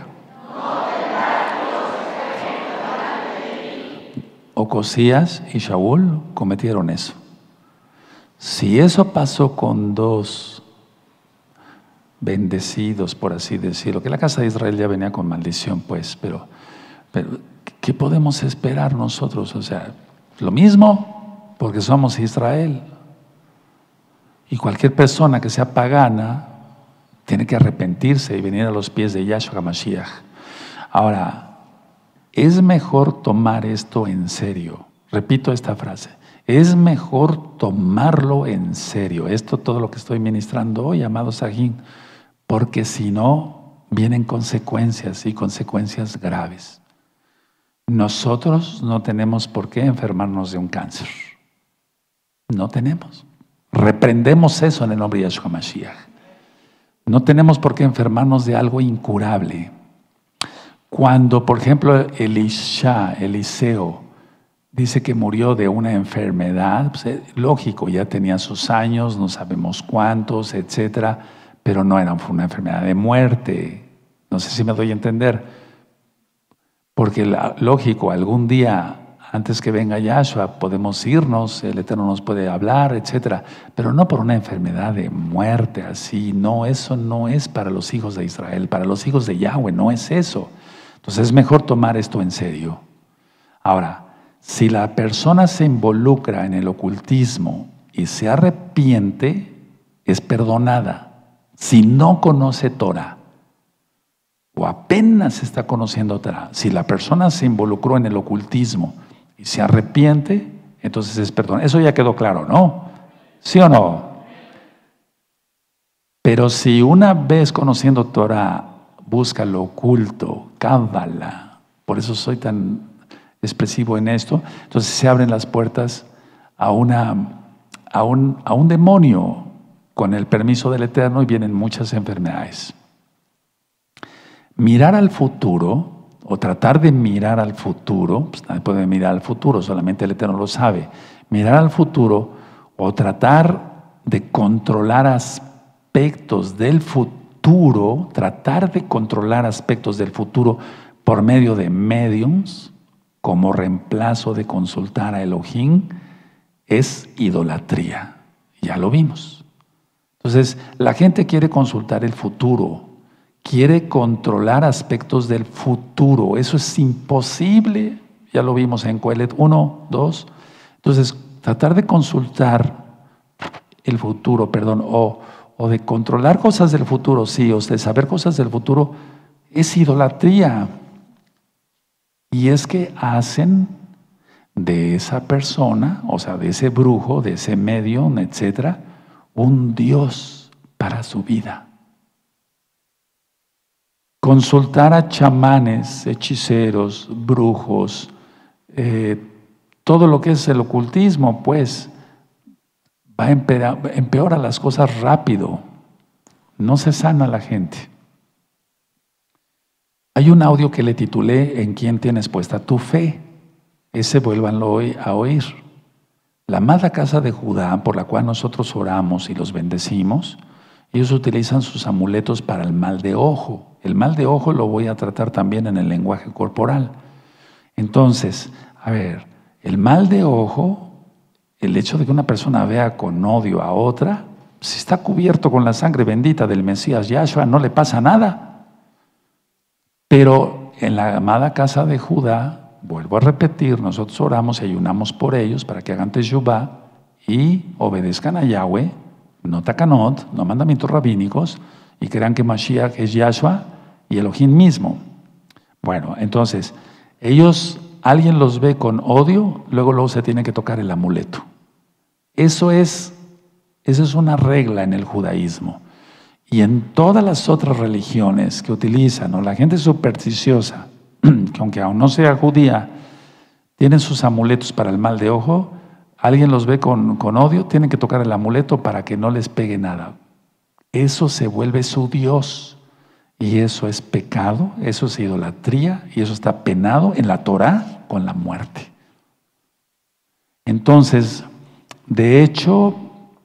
Ocosías y Shaul cometieron eso. Si eso pasó con dos bendecidos, por así decirlo, que la casa de Israel ya venía con maldición, pues, pero, pero ¿qué podemos esperar nosotros? O sea, lo mismo, porque somos Israel. Y cualquier persona que sea pagana tiene que arrepentirse y venir a los pies de Yahshua HaMashiach. Ahora, es mejor tomar esto en serio. Repito esta frase. Es mejor tomarlo en serio. Esto, todo lo que estoy ministrando hoy, amado Sajín, porque si no, vienen consecuencias y consecuencias graves. Nosotros no tenemos por qué enfermarnos de un cáncer. No tenemos. Reprendemos eso en el nombre de Yahshua HaMashiach. No tenemos por qué enfermarnos de algo incurable. Cuando, por ejemplo, Elisha, Eliseo, dice que murió de una enfermedad, pues, lógico, ya tenía sus años, no sabemos cuántos, etcétera, pero no era una enfermedad de muerte. No sé si me doy a entender. Porque, la, lógico, algún día, antes que venga Yahshua, podemos irnos, el Eterno nos puede hablar, etcétera, pero no por una enfermedad de muerte así. No, eso no es para los hijos de Israel, para los hijos de Yahweh, no es eso. Entonces es mejor tomar esto en serio. Ahora, si la persona se involucra en el ocultismo y se arrepiente, es perdonada. Si no conoce Torah o apenas está conociendo Torah, si la persona se involucró en el ocultismo y se arrepiente, entonces es perdonada. Eso ya quedó claro, ¿no? ¿Sí o no? Pero si una vez conociendo Torah busca lo oculto, cábala, por eso soy tan expresivo en esto, entonces se abren las puertas a, una, a, un, a un demonio con el permiso del Eterno y vienen muchas enfermedades. Mirar al futuro o tratar de mirar al futuro, pues nadie puede mirar al futuro, solamente el Eterno lo sabe. Mirar al futuro o tratar de controlar aspectos del futuro, tratar de controlar aspectos del futuro por medio de mediums, como reemplazo de consultar a Elohim, es idolatría. Ya lo vimos. Entonces, la gente quiere consultar el futuro, quiere controlar aspectos del futuro. Eso es imposible. Ya lo vimos en Coelet uno, dos. Entonces, tratar de consultar el futuro, perdón, o, o de controlar cosas del futuro, sí, o de saber cosas del futuro, es idolatría. Y es que hacen de esa persona, o sea, de ese brujo, de ese medium, etcétera, un Dios para su vida. Consultar a chamanes, hechiceros, brujos, eh, todo lo que es el ocultismo, pues, va a empeorar, empeora las cosas rápido. No se sana la gente. Hay un audio que le titulé ¿En quién tienes puesta tu fe? Ese vuélvanlo a oír. La amada casa de Judá, por la cual nosotros oramos y los bendecimos, ellos utilizan sus amuletos para el mal de ojo. El mal de ojo lo voy a tratar también en el lenguaje corporal. Entonces, a ver, el mal de ojo, el hecho de que una persona vea con odio a otra, si está cubierto con la sangre bendita del Mesías Yahshua, no le pasa nada. Pero en la amada casa de Judá, vuelvo a repetir, nosotros oramos y ayunamos por ellos para que hagan teshuvá y obedezcan a Yahweh, no takanot, no mandamientos rabínicos, y crean que Mashiach es Yahshua y Elohim mismo. Bueno, entonces, ellos, alguien los ve con odio, luego luego se tiene que tocar el amuleto. Eso es, eso es una regla en el judaísmo. Y en todas las otras religiones que utilizan, o la gente supersticiosa, que aunque aún no sea judía, tienen sus amuletos para el mal de ojo, alguien los ve con, con odio, tienen que tocar el amuleto para que no les pegue nada. Eso se vuelve su Dios. Y eso es pecado, eso es idolatría, y eso está penado en la Torá con la muerte. Entonces, de hecho,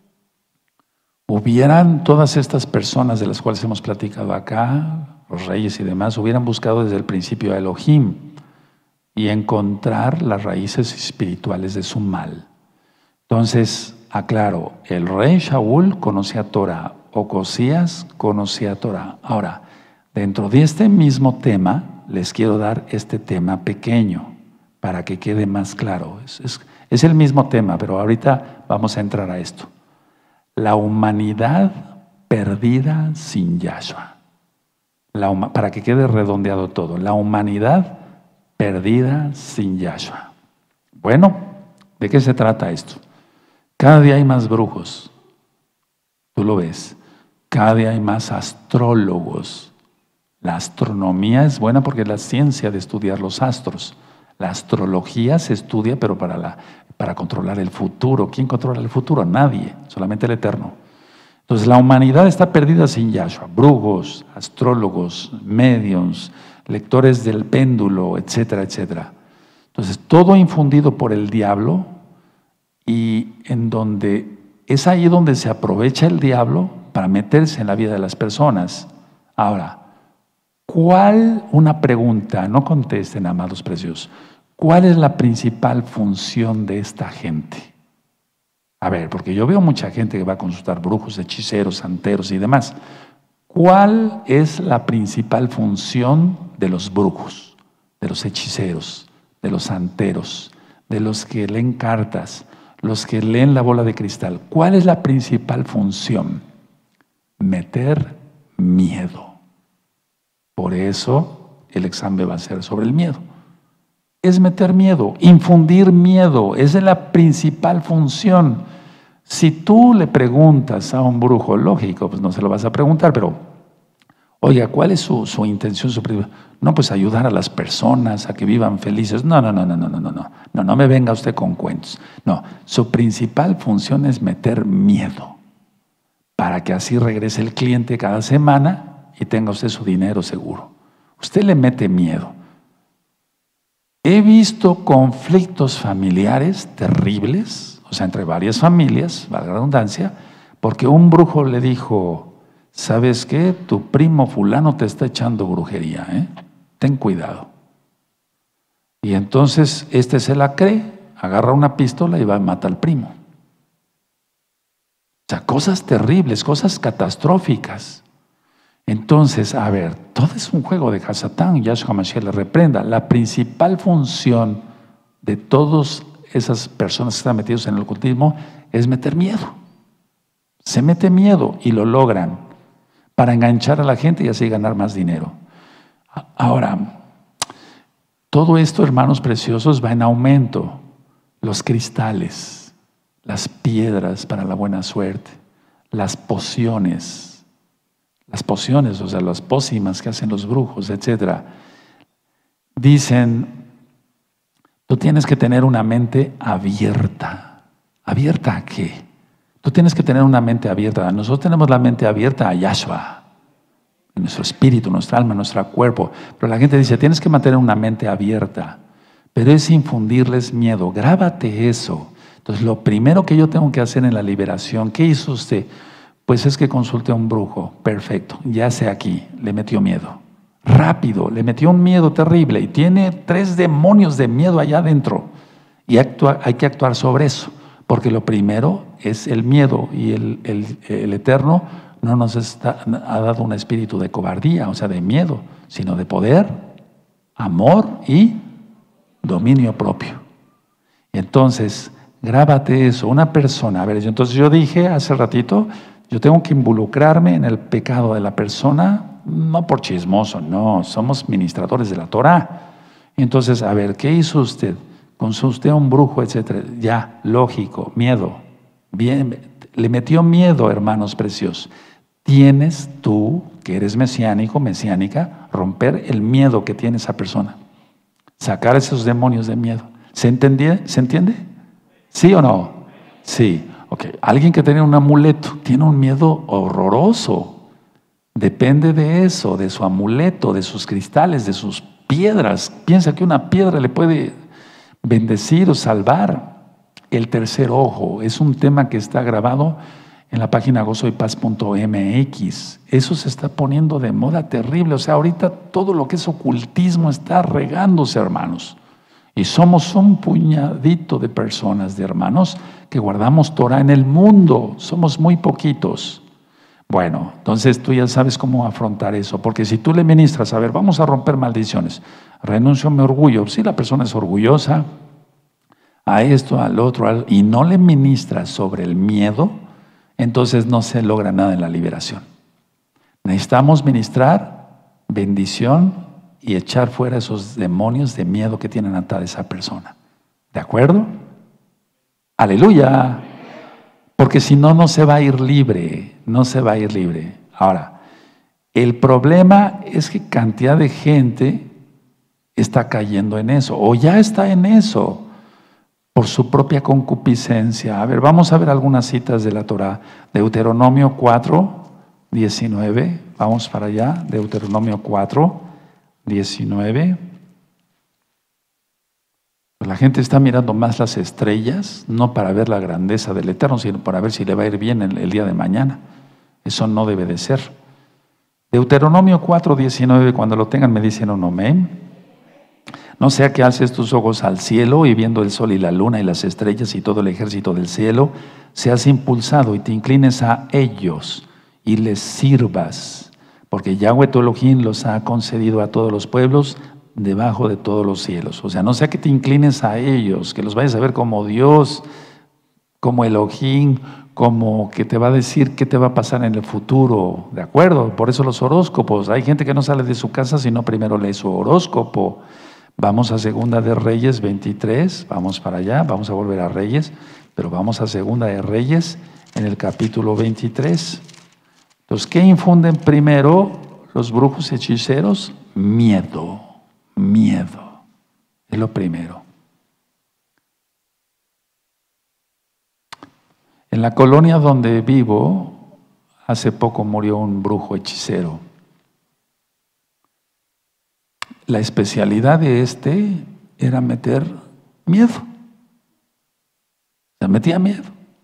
hubieran todas estas personas de las cuales hemos platicado acá, los reyes y demás, hubieran buscado desde el principio a Elohim y encontrar las raíces espirituales de su mal. Entonces, aclaro, el rey Shaul conocía Torah, Ocosías conocía Torah. Ahora, dentro de este mismo tema, les quiero dar este tema pequeño para que quede más claro. Es, es, es el mismo tema, pero ahorita vamos a entrar a esto. La humanidad perdida sin Yahshua. La, para que quede redondeado todo. La humanidad perdida sin Yahshua. Bueno, ¿de qué se trata esto? Cada día hay más brujos. Tú lo ves. Cada día hay más astrólogos. La astronomía es buena porque es la ciencia de estudiar los astros. La astrología se estudia, pero para, la, para controlar el futuro. ¿Quién controla el futuro? Nadie, solamente el Eterno. Entonces la humanidad está perdida sin Yahshua. Brujos, astrólogos, mediums, lectores del péndulo, etcétera, etcétera. Entonces todo infundido por el diablo, y en donde es ahí donde se aprovecha el diablo para meterse en la vida de las personas. Ahora, ¿cuál, una pregunta, no contesten, amados preciosos, cuál es la principal función de esta gente? A ver, porque yo veo mucha gente que va a consultar brujos, hechiceros, santeros y demás. ¿Cuál es la principal función de los brujos, de los hechiceros, de los santeros, de los que leen cartas, los que leen la bola de cristal? ¿Cuál es la principal función? Meter miedo. Por eso el examen va a ser sobre el miedo. Es meter miedo, infundir miedo, esa es la principal función. Si tú le preguntas a un brujo, lógico, pues no se lo vas a preguntar, pero oiga, ¿cuál es su, su intención? Su, no, pues ayudar a las personas a que vivan felices. No, no, no, no, no, no, no, no, no, no me venga usted con cuentos. No, su principal función es meter miedo para que así regrese el cliente cada semana y tenga usted su dinero seguro. Usted le mete miedo. He visto conflictos familiares terribles, o sea, entre varias familias, valga la redundancia, porque un brujo le dijo, ¿sabes qué? Tu primo fulano te está echando brujería, ¿eh? Ten cuidado. Y entonces este se la cree, agarra una pistola y va a matar al primo. O sea, cosas terribles, cosas catastróficas. Entonces, a ver, todo es un juego de Hasatán, Yahshua Mashiach le reprenda. La principal función de todas esas personas que están metidos en el ocultismo es meter miedo. Se mete miedo y lo logran para enganchar a la gente y así ganar más dinero. Ahora, todo esto, hermanos preciosos, va en aumento. Los cristales, las piedras para la buena suerte, las pociones, las pociones, o sea, las pócimas que hacen los brujos, etcétera. Dicen, tú tienes que tener una mente abierta. ¿Abierta a qué? Tú tienes que tener una mente abierta. Nosotros tenemos la mente abierta a Yahshua, en nuestro espíritu, nuestra alma, nuestro cuerpo. Pero la gente dice, tienes que mantener una mente abierta. Pero es infundirles miedo. Grábate eso. Entonces, lo primero que yo tengo que hacer en la liberación, ¿qué hizo usted? Pues es que consulté a un brujo. Perfecto, ya sé aquí, le metió miedo. rápido, le metió un miedo terrible y tiene tres demonios de miedo allá adentro. Y actúa, hay que actuar sobre eso, porque lo primero es el miedo y el, el, el Eterno no nos está, ha dado un espíritu de cobardía, o sea, de miedo, sino de poder, amor y dominio propio. Y entonces, grábate eso, una persona, a ver, entonces yo dije hace ratito, yo tengo que involucrarme en el pecado de la persona, no por chismoso, no, somos ministradores de la Torah. Y entonces, a ver, ¿qué hizo usted? Consulté a un brujo, etcétera. Ya, lógico, miedo. Bien, le metió miedo, hermanos preciosos. Tienes tú, que eres mesiánico, mesiánica, romper el miedo que tiene esa persona. Sacar esos demonios de miedo. ¿Se entiende? ¿Se entiende? ¿Sí o no? Sí. Ok. Alguien que tiene un amuleto, tiene un miedo horroroso. Depende de eso, de su amuleto, de sus cristales, de sus piedras. Piensa que una piedra le puede bendecir o salvar. El tercer ojo es un tema que está grabado en la página gozo y paz punto m x. Eso se está poniendo de moda terrible. O sea, ahorita todo lo que es ocultismo está regándose, hermanos. Y somos un puñadito de personas, de hermanos, que guardamos Torah en el mundo. Somos muy poquitos. Bueno, entonces tú ya sabes cómo afrontar eso. Porque si tú le ministras, a ver, vamos a romper maldiciones. Renuncio a mi orgullo. Si la persona es orgullosa, a esto, al otro, al, y no le ministras sobre el miedo, entonces no se logra nada en la liberación. Necesitamos ministrar bendición y echar fuera esos demonios de miedo que tienen atada esa persona. ¿De acuerdo? ¡Aleluya! Porque si no, no se va a ir libre, no se va a ir libre. Ahora, el problema es que cantidad de gente está cayendo en eso, o ya está en eso, por su propia concupiscencia. A ver, vamos a ver algunas citas de la Torah. Deuteronomio cuatro, diecinueve. Vamos para allá. Deuteronomio cuatro, diecinueve. La gente está mirando más las estrellas, no para ver la grandeza del Eterno, sino para ver si le va a ir bien el, el día de mañana. Eso no debe de ser. Deuteronomio cuatro, diecinueve. Cuando lo tengan me dicen un amén. No sea que alces tus ojos al cielo y viendo el sol y la luna y las estrellas y todo el ejército del cielo, seas impulsado y te inclines a ellos y les sirvas, porque Yahweh tu Elohim los ha concedido a todos los pueblos debajo de todos los cielos. O sea, no sea que te inclines a ellos, que los vayas a ver como Dios, como Elohim, como que te va a decir qué te va a pasar en el futuro, ¿de acuerdo? Por eso los horóscopos. Hay gente que no sale de su casa sino primero lee su horóscopo. Vamos a Segunda de Reyes veintitrés, vamos para allá, vamos a volver a Reyes, pero vamos a Segunda de Reyes en el capítulo veintitrés. Entonces, ¿qué infunden primero los brujos hechiceros? Miedo, miedo, es lo primero. En la colonia donde vivo, hace poco murió un brujo hechicero. La especialidad de este era meter miedo. Se metía miedo.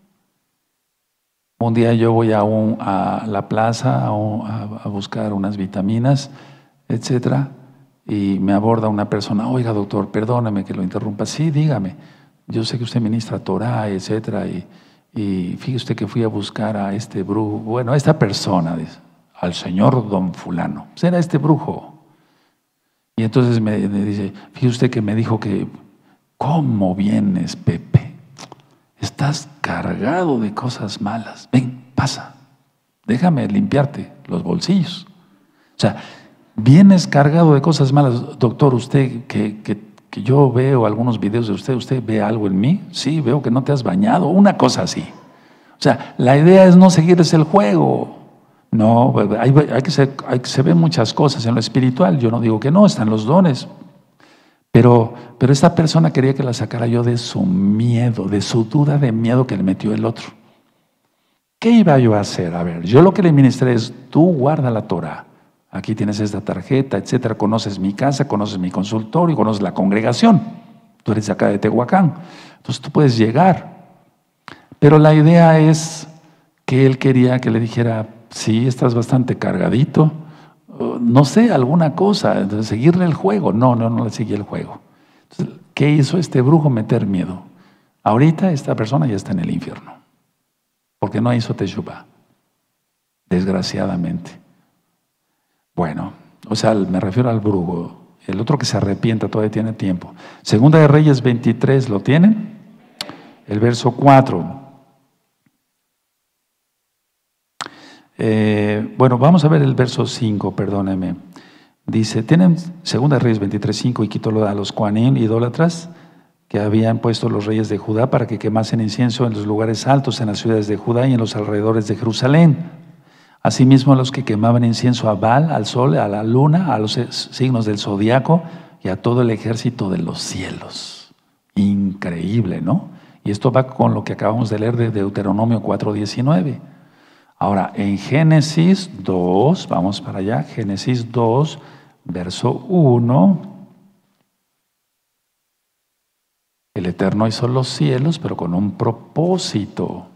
Un día yo voy a, un, a la plaza a, un, a buscar unas vitaminas, etcétera, y me aborda una persona. Oiga, doctor, perdóneme que lo interrumpa. Sí, dígame. Yo sé que usted ministra Torah, etcétera, y, y fíjese usted que fui a buscar a este brujo, bueno, a esta persona, dice, al señor don fulano. Pues era este brujo. Y entonces me, me dice, fíjese usted que me dijo que, ¿cómo vienes, Pepe? Estás cargado de cosas malas. Ven, pasa, déjame limpiarte los bolsillos. O sea, vienes cargado de cosas malas. Doctor, usted, que, que, que yo veo algunos videos de usted, ¿usted ve algo en mí? Sí, veo que no te has bañado, una cosa así. O sea, la idea es no seguirles el juego. No, hay, hay que se, hay, se ven muchas cosas en lo espiritual. Yo no digo que no, están los dones. Pero, pero esta persona quería que la sacara yo de su miedo, de su duda de miedo que le metió el otro. ¿Qué iba yo a hacer? A ver, yo lo que le ministré es, tú guarda la Torah. Aquí tienes esta tarjeta, etcétera. Conoces mi casa, conoces mi consultorio, conoces la congregación. Tú eres de acá de Tehuacán. Entonces tú puedes llegar. Pero la idea es que él quería que le dijera, sí, estás bastante cargadito, uh, no sé, alguna cosa, entonces, seguirle el juego. No, no, no le seguí el juego. Entonces, ¿qué hizo este brujo? Meter miedo. Ahorita esta persona ya está en el infierno, porque no hizo teshuvá, desgraciadamente. Bueno, o sea, me refiero al brujo. El otro que se arrepienta todavía tiene tiempo. Segunda de Reyes veintitrés, ¿lo tienen? El verso cuatro. Eh, bueno, vamos a ver el verso cinco, perdóneme. Dice, tienen Segunda de Reyes veintitrés, cinco, y quitó a los Coanín, idólatras, que habían puesto los reyes de Judá para que quemasen incienso en los lugares altos, en las ciudades de Judá y en los alrededores de Jerusalén. Asimismo, a los que quemaban incienso a Baal, al sol, a la luna, a los signos del zodiaco y a todo el ejército de los cielos. Increíble, ¿no? Y esto va con lo que acabamos de leer de Deuteronomio cuatro diecinueve. Ahora, en Génesis dos, vamos para allá, Génesis dos, verso uno. El Eterno hizo los cielos, pero con un propósito.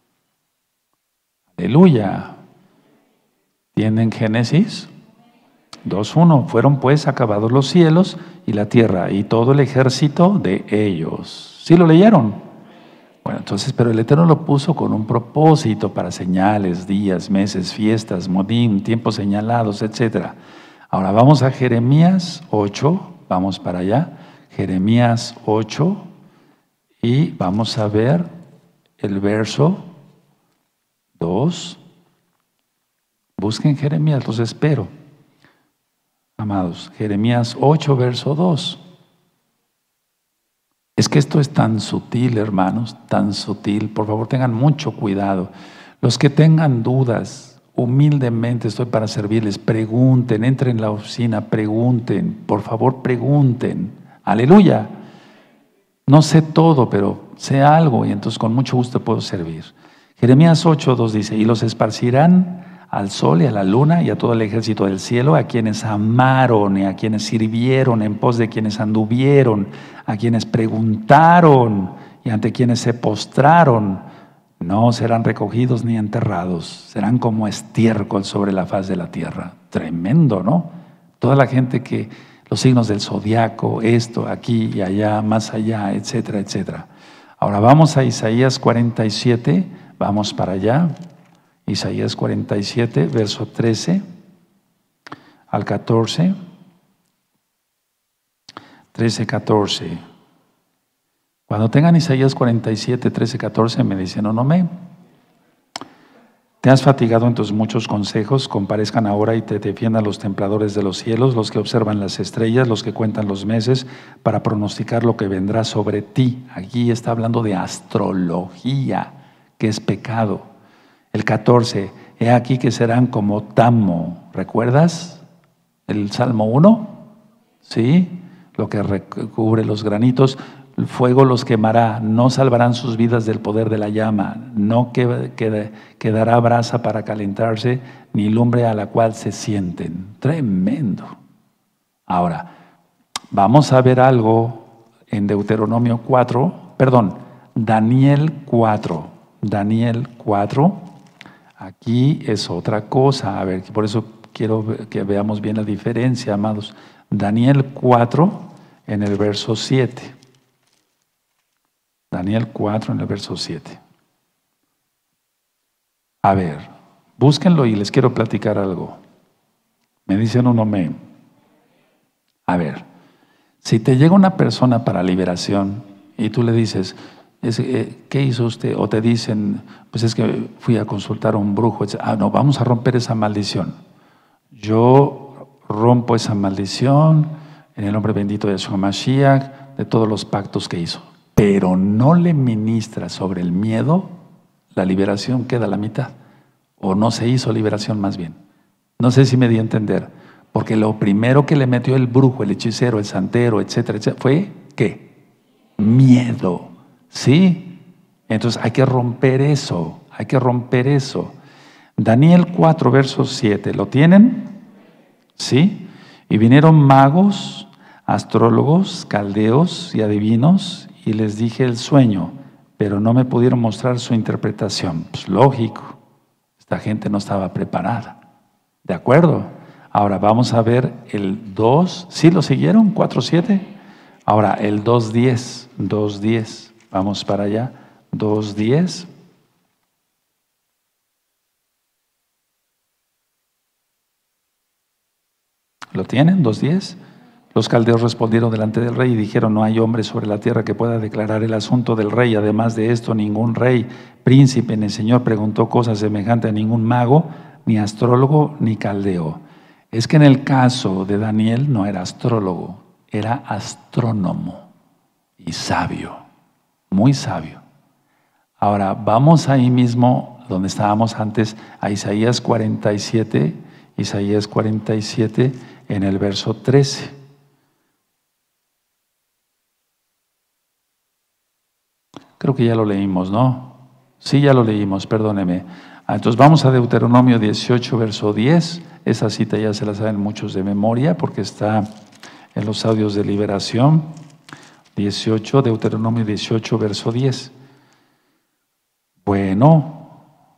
Aleluya. ¿Tienen Génesis dos uno? Fueron pues acabados los cielos y la tierra y todo el ejército de ellos. ¿Sí lo leyeron? Bueno, entonces, pero el Eterno lo puso con un propósito para señales, días, meses, fiestas, modim, tiempos señalados, etcétera. Ahora vamos a Jeremías ocho, vamos para allá, Jeremías ocho, y vamos a ver el verso dos. Busquen Jeremías, los espero. Amados, Jeremías ocho, verso dos. Es que esto es tan sutil, hermanos, tan sutil. Por favor, tengan mucho cuidado. Los que tengan dudas, humildemente estoy para servirles. Pregunten, entren en la oficina, pregunten. Por favor, pregunten. Aleluya. No sé todo, pero sé algo y entonces con mucho gusto puedo servir. Jeremías ocho, dos dice, y los esparcirán al sol y a la luna y a todo el ejército del cielo, a quienes amaron y a quienes sirvieron en pos de quienes anduvieron, a quienes preguntaron y ante quienes se postraron. No serán recogidos ni enterrados, serán como estiércol sobre la faz de la tierra. Tremendo, ¿no? Toda la gente que, los signos del zodiaco, esto, aquí y allá, más allá, etcétera, etcétera. Ahora vamos a Isaías cuarenta y siete, vamos para allá. Isaías cuarenta y siete, verso trece al catorce. trece, catorce. Cuando tengan Isaías cuarenta y siete, trece, catorce, me dicen, no, no me. Te has fatigado en tus muchos consejos, comparezcan ahora y te defiendan los templadores de los cielos, los que observan las estrellas, los que cuentan los meses, para pronosticar lo que vendrá sobre ti. Aquí está hablando de astrología, que es pecado. El catorce, he aquí que serán como tamo. ¿Recuerdas el Salmo uno? Sí, lo que recubre los granitos. El fuego los quemará, no salvarán sus vidas del poder de la llama, no quedará brasa para calentarse, ni lumbre a la cual se sienten. Tremendo. Ahora, vamos a ver algo en Deuteronomio cuatro, perdón, Daniel cuatro. Daniel cuatro. Aquí es otra cosa, a ver, por eso quiero que veamos bien la diferencia, amados. Daniel cuatro en el verso siete. Daniel cuatro en el verso siete. A ver, búsquenlo y les quiero platicar algo. Me dicen un amén. A ver, si te llega una persona para liberación y tú le dices, ¿qué hizo usted? O te dicen, pues es que fui a consultar a un brujo. Ah, no, vamos a romper esa maldición. Yo rompo esa maldición en el nombre bendito de Yeshua Mashiach, de todos los pactos que hizo. Pero no le ministra sobre el miedo, la liberación queda a la mitad. O no se hizo liberación más bien. No sé si me di a entender. Porque lo primero que le metió el brujo, el hechicero, el santero, etcétera, etcétera, fue ¿qué? Miedo. ¿Sí? Entonces hay que romper eso, hay que romper eso. Daniel cuatro, verso siete, ¿lo tienen? ¿Sí? Y vinieron magos, astrólogos, caldeos y adivinos, y les dije el sueño, pero no me pudieron mostrar su interpretación. Pues lógico, esta gente no estaba preparada. ¿De acuerdo? Ahora vamos a ver el dos, ¿sí lo siguieron? cuatro siete. Ahora el dos diez, dos diez, vamos para allá, dos diez. ¿Lo tienen? dos diez. Los caldeos respondieron delante del rey y dijeron: no hay hombre sobre la tierra que pueda declarar el asunto del rey. Además de esto, ningún rey, príncipe ni señor preguntó cosas semejantes a ningún mago, ni astrólogo, ni caldeo. Es que en el caso de Daniel no era astrólogo, era astrónomo y sabio, muy sabio. Ahora vamos ahí mismo donde estábamos antes, a Isaías cuarenta y siete, Isaías cuarenta y siete en el verso trece. Creo que ya lo leímos, ¿no? Sí, ya lo leímos, perdóneme. Ah, entonces vamos a Deuteronomio dieciocho, verso diez. Esa cita ya se la saben muchos de memoria porque está en los audios de liberación. dieciocho, Deuteronomio dieciocho, verso diez. Bueno,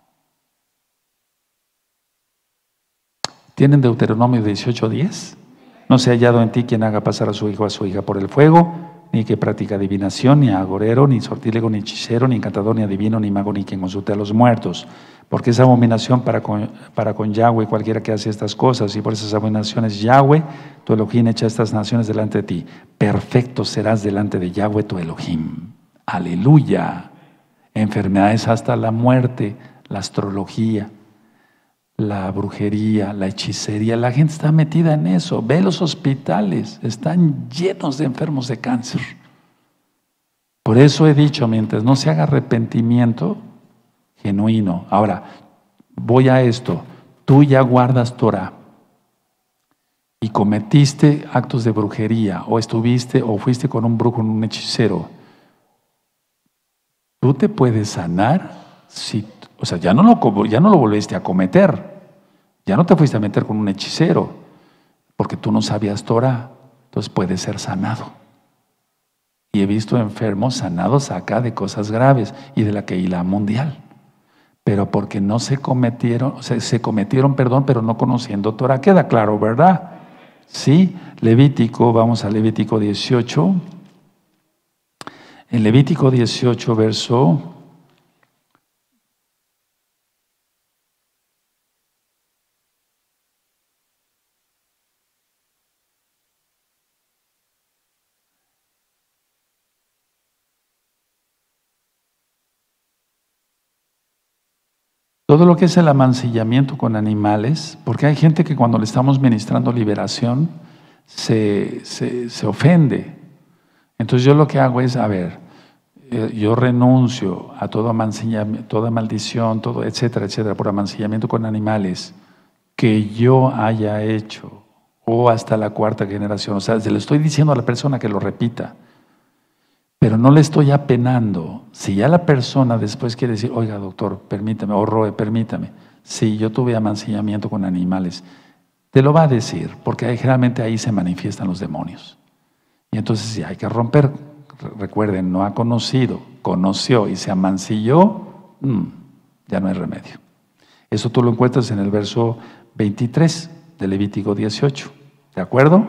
¿tienen Deuteronomio dieciocho, diez? No se ha hallado en ti quien haga pasar a su hijo o a su hija por el fuego, ni que practica adivinación, ni agorero, ni sortílego, ni hechicero, ni encantador, ni adivino, ni mago, ni quien consulte a los muertos. Porque es abominación para con, para con Yahweh cualquiera que hace estas cosas, y por esas abominaciones Yahweh, tu Elohim, echa estas naciones delante de ti. Perfecto serás delante de Yahweh, tu Elohim. Aleluya. Enfermedades hasta la muerte, la astrología, la brujería, la hechicería. La gente está metida en eso. Ve los hospitales, están llenos de enfermos de cáncer. Por eso he dicho, mientras no se haga arrepentimiento genuino. Ahora, voy a esto. Tú ya guardas Torah y cometiste actos de brujería, o estuviste o fuiste con un brujo, un hechicero. Tú te puedes sanar si, o sea, ya no lo, ya no lo volviste a cometer. Ya no te fuiste a meter con un hechicero porque tú no sabías Torah. Entonces puedes ser sanado. Y he visto enfermos sanados acá de cosas graves y de la Keilah mundial. Pero porque no se cometieron, o sea, se cometieron, perdón, pero no conociendo Torah. Queda claro, ¿verdad? Sí, Levítico, vamos a Levítico dieciocho. En Levítico dieciocho, verso todo lo que es el amancillamiento con animales, porque hay gente que cuando le estamos ministrando liberación se, se, se ofende. Entonces yo lo que hago es, a ver, yo renuncio a todo amancillamiento, toda maldición, todo, etcétera, etcétera, por amancillamiento con animales que yo haya hecho, o hasta la cuarta generación. O sea, se lo estoy diciendo a la persona que lo repita, pero no le estoy apenando. Si ya la persona después quiere decir: oiga, doctor, permítame, o Roe, permítame, sí, yo tuve amancillamiento con animales, te lo va a decir, porque generalmente ahí se manifiestan los demonios. Y entonces sí, hay que romper. Recuerden, no ha conocido, conoció y se amancilló, mmm, ya no hay remedio. Eso tú lo encuentras en el verso veintitrés de Levítico dieciocho. ¿De acuerdo?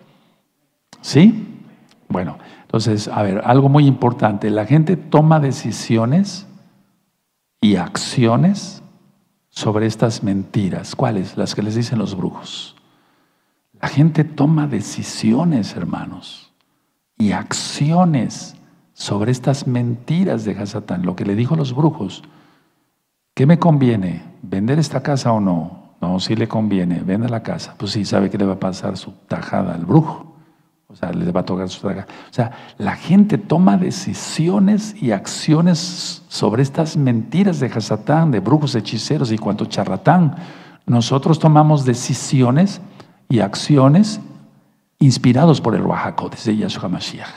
¿Sí? Bueno, entonces, a ver, algo muy importante. La gente toma decisiones y acciones sobre estas mentiras. ¿Cuáles? Las que les dicen los brujos. La gente toma decisiones, hermanos, y acciones sobre estas mentiras de Hasatán. Lo que le dijo a los brujos: ¿qué me conviene? ¿Vender esta casa o no? No, sí le conviene, vende la casa. Pues sí, sabe que le va a pasar su tajada al brujo. O sea, le va a tocar su tajada. O sea, la gente toma decisiones y acciones sobre estas mentiras de Hasatán, de brujos, hechiceros y cuanto charlatán. Nosotros tomamos decisiones y acciones inspirados por el Ruach HaKodesh de Yahshua Mashiach.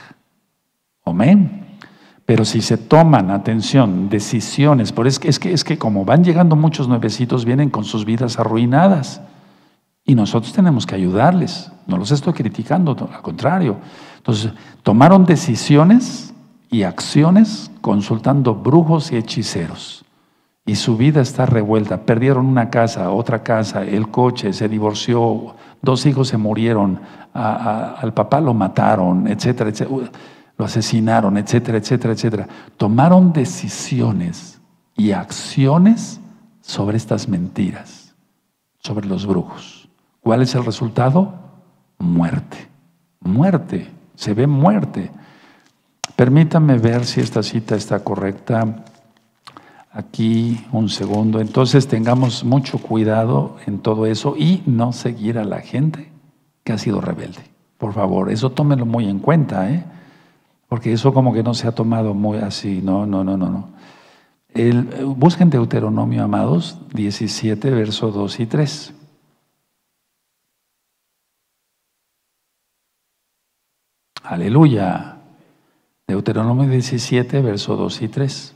Amén. Pero si se toman, atención, decisiones, por es que, es que es que como van llegando muchos nuevecitos, vienen con sus vidas arruinadas y nosotros tenemos que ayudarles. No los estoy criticando, al contrario. Entonces, tomaron decisiones y acciones consultando brujos y hechiceros. y su vida está revuelta. Perdieron una casa, otra casa, el coche, se divorció, dos hijos se murieron, a, a, al papá lo mataron, etcétera, etcétera, lo asesinaron, etcétera, etcétera, etcétera. Tomaron decisiones y acciones sobre estas mentiras, sobre los brujos. ¿Cuál es el resultado? Muerte, muerte, se ve muerte. Permítame ver si esta cita está correcta. Aquí, un segundo. Entonces tengamos mucho cuidado en todo eso y no seguir a la gente que ha sido rebelde. Por favor, eso tómenlo muy en cuenta, ¿eh? Porque eso como que no se ha tomado muy así. No, no, no, no, no. El, busquen Deuteronomio, amados, diecisiete, versos dos y tres. Aleluya. Deuteronomio diecisiete, versos dos y tres.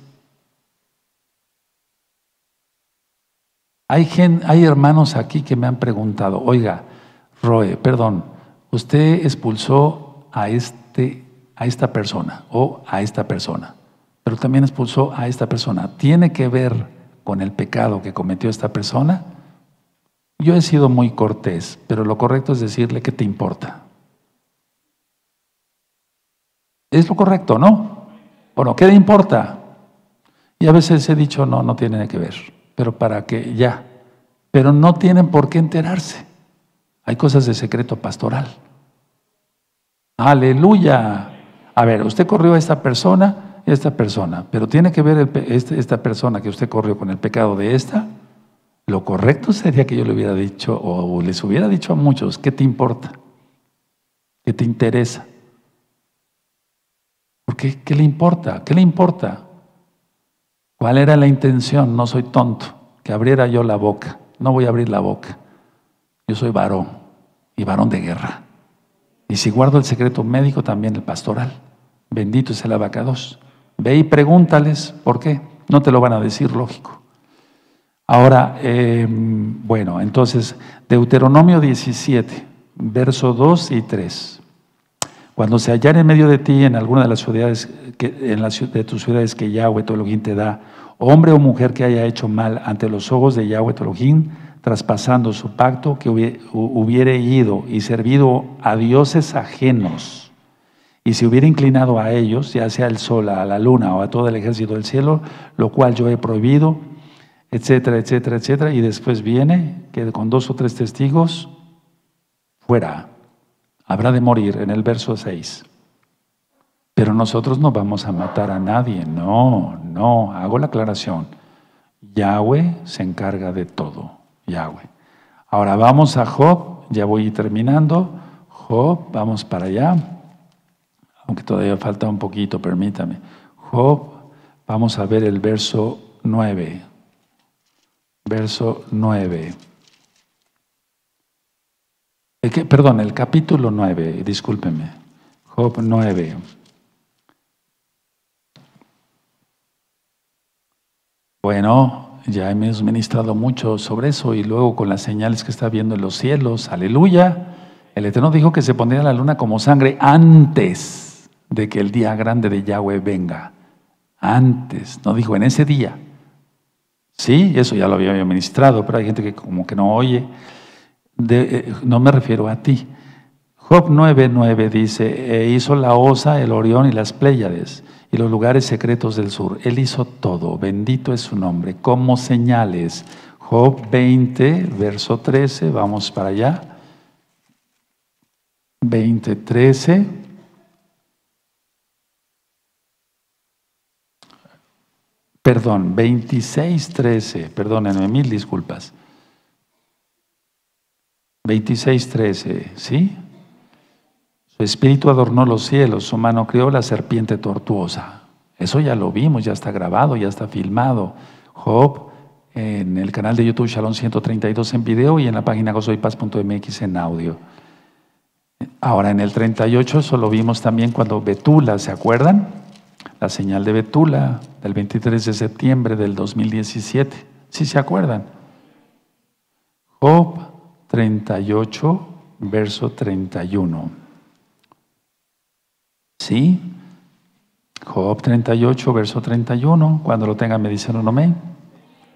Hay, gen, hay hermanos aquí que me han preguntado, oiga, Roe, perdón, usted expulsó a, este, a esta persona o a esta persona, pero también expulsó a esta persona. ¿Tiene que ver con el pecado que cometió esta persona? Yo he sido muy cortés, pero lo correcto es decirle, ¿qué te importa? Es lo correcto, ¿no? Bueno, ¿qué le importa? Y a veces he dicho, no, no tiene que ver. Pero para que ya, pero no tienen por qué enterarse. Hay cosas de secreto pastoral. Aleluya. A ver, usted corrió a esta persona y a esta persona, pero tiene que ver el, este, esta persona que usted corrió con el pecado de esta. Lo correcto sería que yo le hubiera dicho, o les hubiera dicho a muchos, ¿qué te importa? ¿Qué te interesa? ¿Por qué? ¿Qué le importa? ¿Qué le importa? ¿Cuál era la intención? No soy tonto, que abriera yo la boca. No voy a abrir la boca. Yo soy varón y varón de guerra. Y si guardo el secreto médico, también el pastoral. Bendito es el abacados. Ve y pregúntales por qué. No te lo van a decir, lógico. Ahora, eh, bueno, entonces, Deuteronomio diecisiete, versos dos y tres. Cuando se hallare en medio de ti en alguna de las ciudades, que, en las de tus ciudades que Yahweh tu Elohim te da, hombre o mujer que haya hecho mal ante los ojos de Yahweh tu Elohim, traspasando su pacto, que hubiere ido y servido a dioses ajenos, y se hubiera inclinado a ellos, ya sea al sol, a la luna o a todo el ejército del cielo, lo cual yo he prohibido, etcétera, etcétera, etcétera, y después viene que con dos o tres testigos, fuera. Habrá de morir en el verso seis. Pero nosotros no vamos a matar a nadie. No, no, hago la aclaración. Yahweh se encarga de todo. Yahweh. Ahora vamos a Job. Ya voy terminando. Job, vamos para allá. Aunque todavía falta un poquito, permítame. Job, vamos a ver el verso nueve. Verso nueve. El que, perdón, el capítulo nueve, discúlpeme. Job nueve. Bueno, ya hemos ministrado mucho sobre eso y luego con las señales que está viendo en los cielos, aleluya. El Eterno dijo que se pondría la luna como sangre antes de que el día grande de Yahweh venga. Antes, no dijo en ese día. Sí, eso ya lo había ministrado, pero hay gente que como que no oye. De, eh, no me refiero a ti. Job nueve nueve dice, e hizo la Osa, el Orión y las Pléyades y los lugares secretos del sur. Él hizo todo, bendito es su nombre, como señales. Job veinte, verso trece, vamos para allá. veinte, trece. Perdón, veintiséis, trece, perdónenme, mil disculpas. veintiséis, trece, ¿sí? Su espíritu adornó los cielos, su mano creó la serpiente tortuosa. Eso ya lo vimos, ya está grabado, ya está filmado. Job, en el canal de YouTube Shalom ciento treinta y dos en video y en la página gozo y paz punto m x en audio. Ahora en el treinta y ocho, eso lo vimos también cuando Betula, ¿se acuerdan? La señal de Betula, del veintitrés de septiembre del dos mil diecisiete. ¿Sí se acuerdan? Job treinta y ocho, verso treinta y uno. ¿Sí? Job treinta y ocho, verso treinta y uno. Cuando lo tengan me dicen un amén.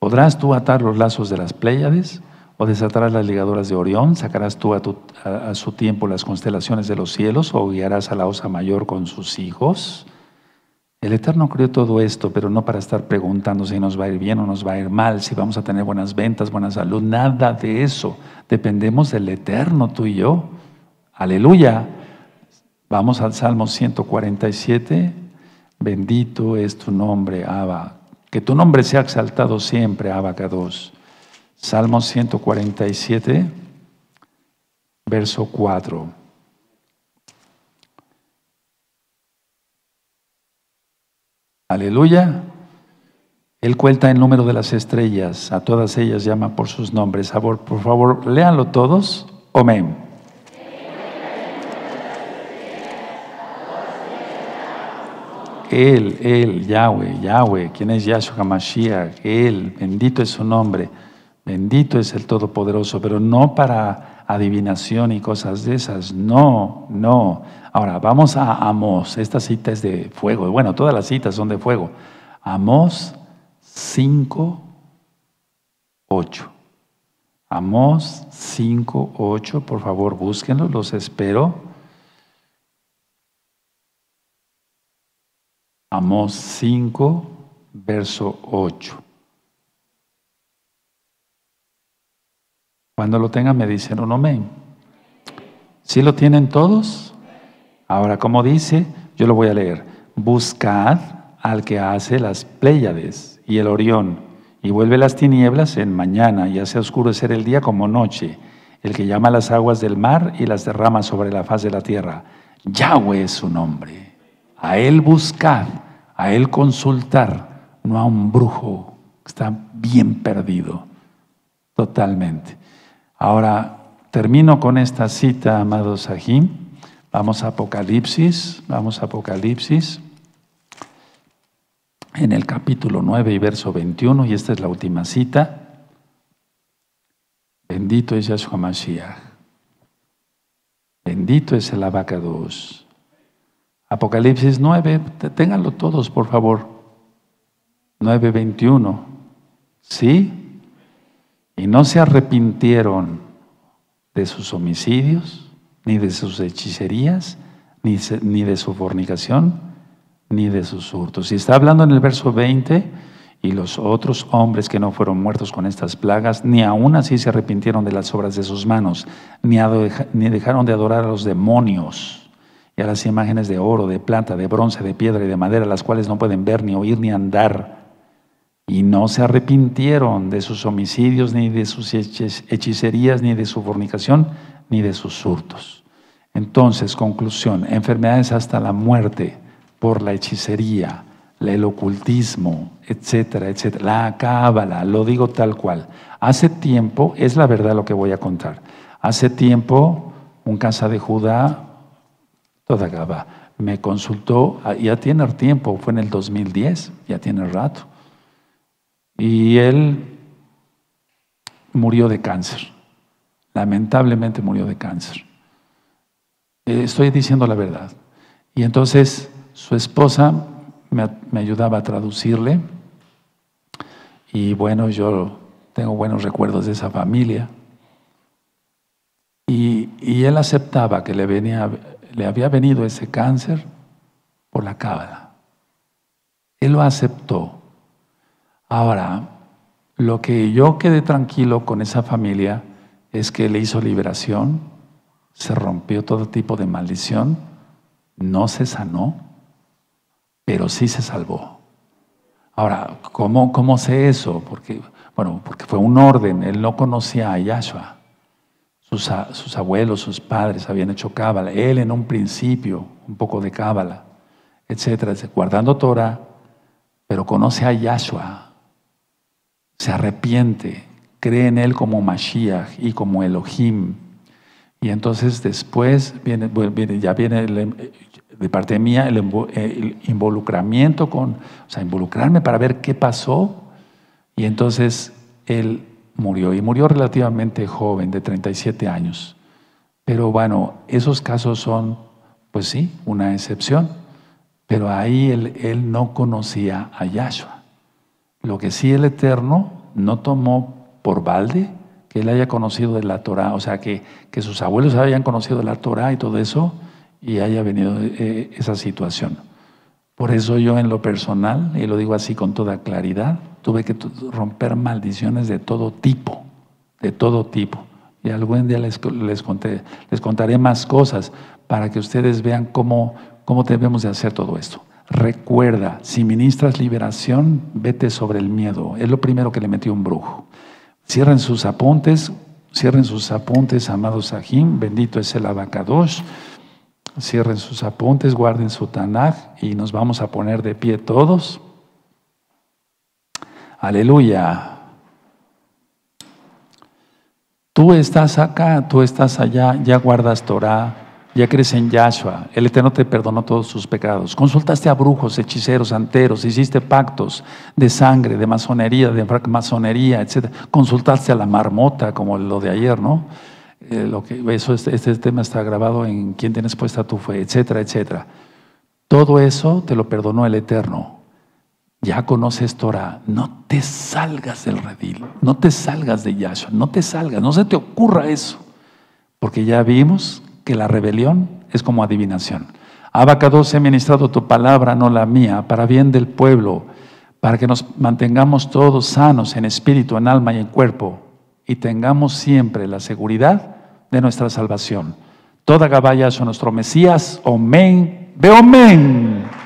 ¿Podrás tú atar los lazos de las Pléyades o desatarás las ligaduras de Orión? ¿Sacarás tú a, tu, a, a su tiempo las constelaciones de los cielos o guiarás a la Osa Mayor con sus hijos? El Eterno creó todo esto, pero no para estar preguntando si nos va a ir bien o nos va a ir mal, si vamos a tener buenas ventas, buena salud, nada de eso. Dependemos del Eterno, tú y yo. Aleluya. Vamos al Salmo ciento cuarenta y siete. Bendito es tu nombre, Abba. Que tu nombre sea exaltado siempre, Abacados. Salmo ciento cuarenta y siete, verso cuatro. Aleluya. Él cuenta el número de las estrellas, a todas ellas llama por sus nombres. Por favor, por favor, léanlo todos. Amén. Él, Él, Yahweh, Yahweh, ¿quién es Yahshua Mashiach? Él, bendito es su nombre, bendito es el Todopoderoso, pero no para adivinación y cosas de esas, no, no. Ahora, vamos a Amós, esta cita es de fuego, bueno, todas las citas son de fuego. Amós cinco, ocho. Amós cinco, ocho, por favor, búsquenlo, los espero. Amós cinco, verso ocho. Cuando lo tengan me dicen un amén. ¿Sí lo tienen todos? Ahora, como dice, yo lo voy a leer. Buscad al que hace las Pléyades y el Orión, y vuelve las tinieblas en mañana, y hace oscurecer el día como noche, el que llama las aguas del mar y las derrama sobre la faz de la tierra. Yahweh es su nombre. A Él buscar, a Él consultar, no a un brujo que está bien perdido, totalmente. Ahora, termino con esta cita, amados Sahim. Vamos a Apocalipsis, vamos a Apocalipsis, en el capítulo nueve y verso veintiuno, y esta es la última cita. Bendito es Yahshua Mashiach. Bendito es el Abacados. Apocalipsis nueve, ténganlo todos, por favor. nueve veintiuno. ¿Sí? Y no se arrepintieron de sus homicidios, ni de sus hechicerías, ni, se, ni de su fornicación, ni de sus hurtos. Y está hablando en el verso veinte, y los otros hombres que no fueron muertos con estas plagas, ni aún así se arrepintieron de las obras de sus manos, ni, a, ni dejaron de adorar a los demonios y a las imágenes de oro, de plata, de bronce, de piedra y de madera, las cuales no pueden ver, ni oír, ni andar. Y no se arrepintieron de sus homicidios, ni de sus hechicerías, ni de su fornicación, ni de sus hurtos. Entonces, conclusión, enfermedades hasta la muerte por la hechicería, el ocultismo, etcétera, etcétera. La cábala, lo digo tal cual. Hace tiempo, es la verdad lo que voy a contar, hace tiempo un casa de Judá, toda Gabá, me consultó, ya tiene tiempo, fue en el dos mil diez, ya tiene rato. Y él murió de cáncer, lamentablemente murió de cáncer. Estoy diciendo la verdad. Y entonces su esposa me, me ayudaba a traducirle, y bueno, yo tengo buenos recuerdos de esa familia. Y, y él aceptaba que le, venía, le había venido ese cáncer por la cábala. Él lo aceptó. Ahora, lo que yo quedé tranquilo con esa familia es que le hizo liberación, se rompió todo tipo de maldición, no se sanó, pero sí se salvó. Ahora, ¿cómo, cómo sé eso? Porque, bueno, porque fue un orden, él no conocía a Yahshua. Sus, sus abuelos, sus padres habían hecho cábala, él en un principio, un poco de cábala, etcétera, guardando Torah, pero conoce a Yahshua. Se arrepiente, cree en Él como Mashiach y como Elohim. Y entonces después viene, viene, ya viene el, de parte mía el, el involucramiento con, o sea, involucrarme para ver qué pasó. Y entonces Él murió, y murió relativamente joven, de treinta y siete años. Pero bueno, esos casos son, pues sí, una excepción. Pero ahí Él, él no conocía a Yahshua. Lo que sí el Eterno no tomó por balde que él haya conocido de la Torah, o sea, que, que sus abuelos hayan conocido de la Torah y todo eso, y haya venido eh, esa situación. Por eso yo en lo personal, y lo digo así con toda claridad, tuve que romper maldiciones de todo tipo, de todo tipo. Y algún día les, les, conté, les contaré más cosas para que ustedes vean cómo, cómo debemos de hacer todo esto. Recuerda, si ministras liberación, vete sobre el miedo. Es lo primero que le metió un brujo. Cierren sus apuntes, cierren sus apuntes, amados Sahim, bendito es el Abacadosh. Cierren sus apuntes, guarden su Tanaj y nos vamos a poner de pie todos. Aleluya. Tú estás acá, tú estás allá, ya guardas Torah, ya crees en Yahshua. El Eterno te perdonó todos tus pecados. Consultaste a brujos, hechiceros, santeros, hiciste pactos de sangre, de masonería, de francmasonería, etcétera. Consultaste a la marmota, como lo de ayer, ¿no? Eh, lo que, eso, este, este tema está grabado en quién tienes puesta tu fe, etcétera, etcétera. Todo eso te lo perdonó el Eterno. Ya conoces Torah, no te salgas del redil, no te salgas de Yahshua, no te salgas, no se te ocurra eso, porque ya vimos que la rebelión es como adivinación. Abacados, he ministrado tu palabra, no la mía, para bien del pueblo, para que nos mantengamos todos sanos en espíritu, en alma y en cuerpo, y tengamos siempre la seguridad de nuestra salvación. Toda Gabá Yahshua, nuestro Mesías, Omen, Beomen.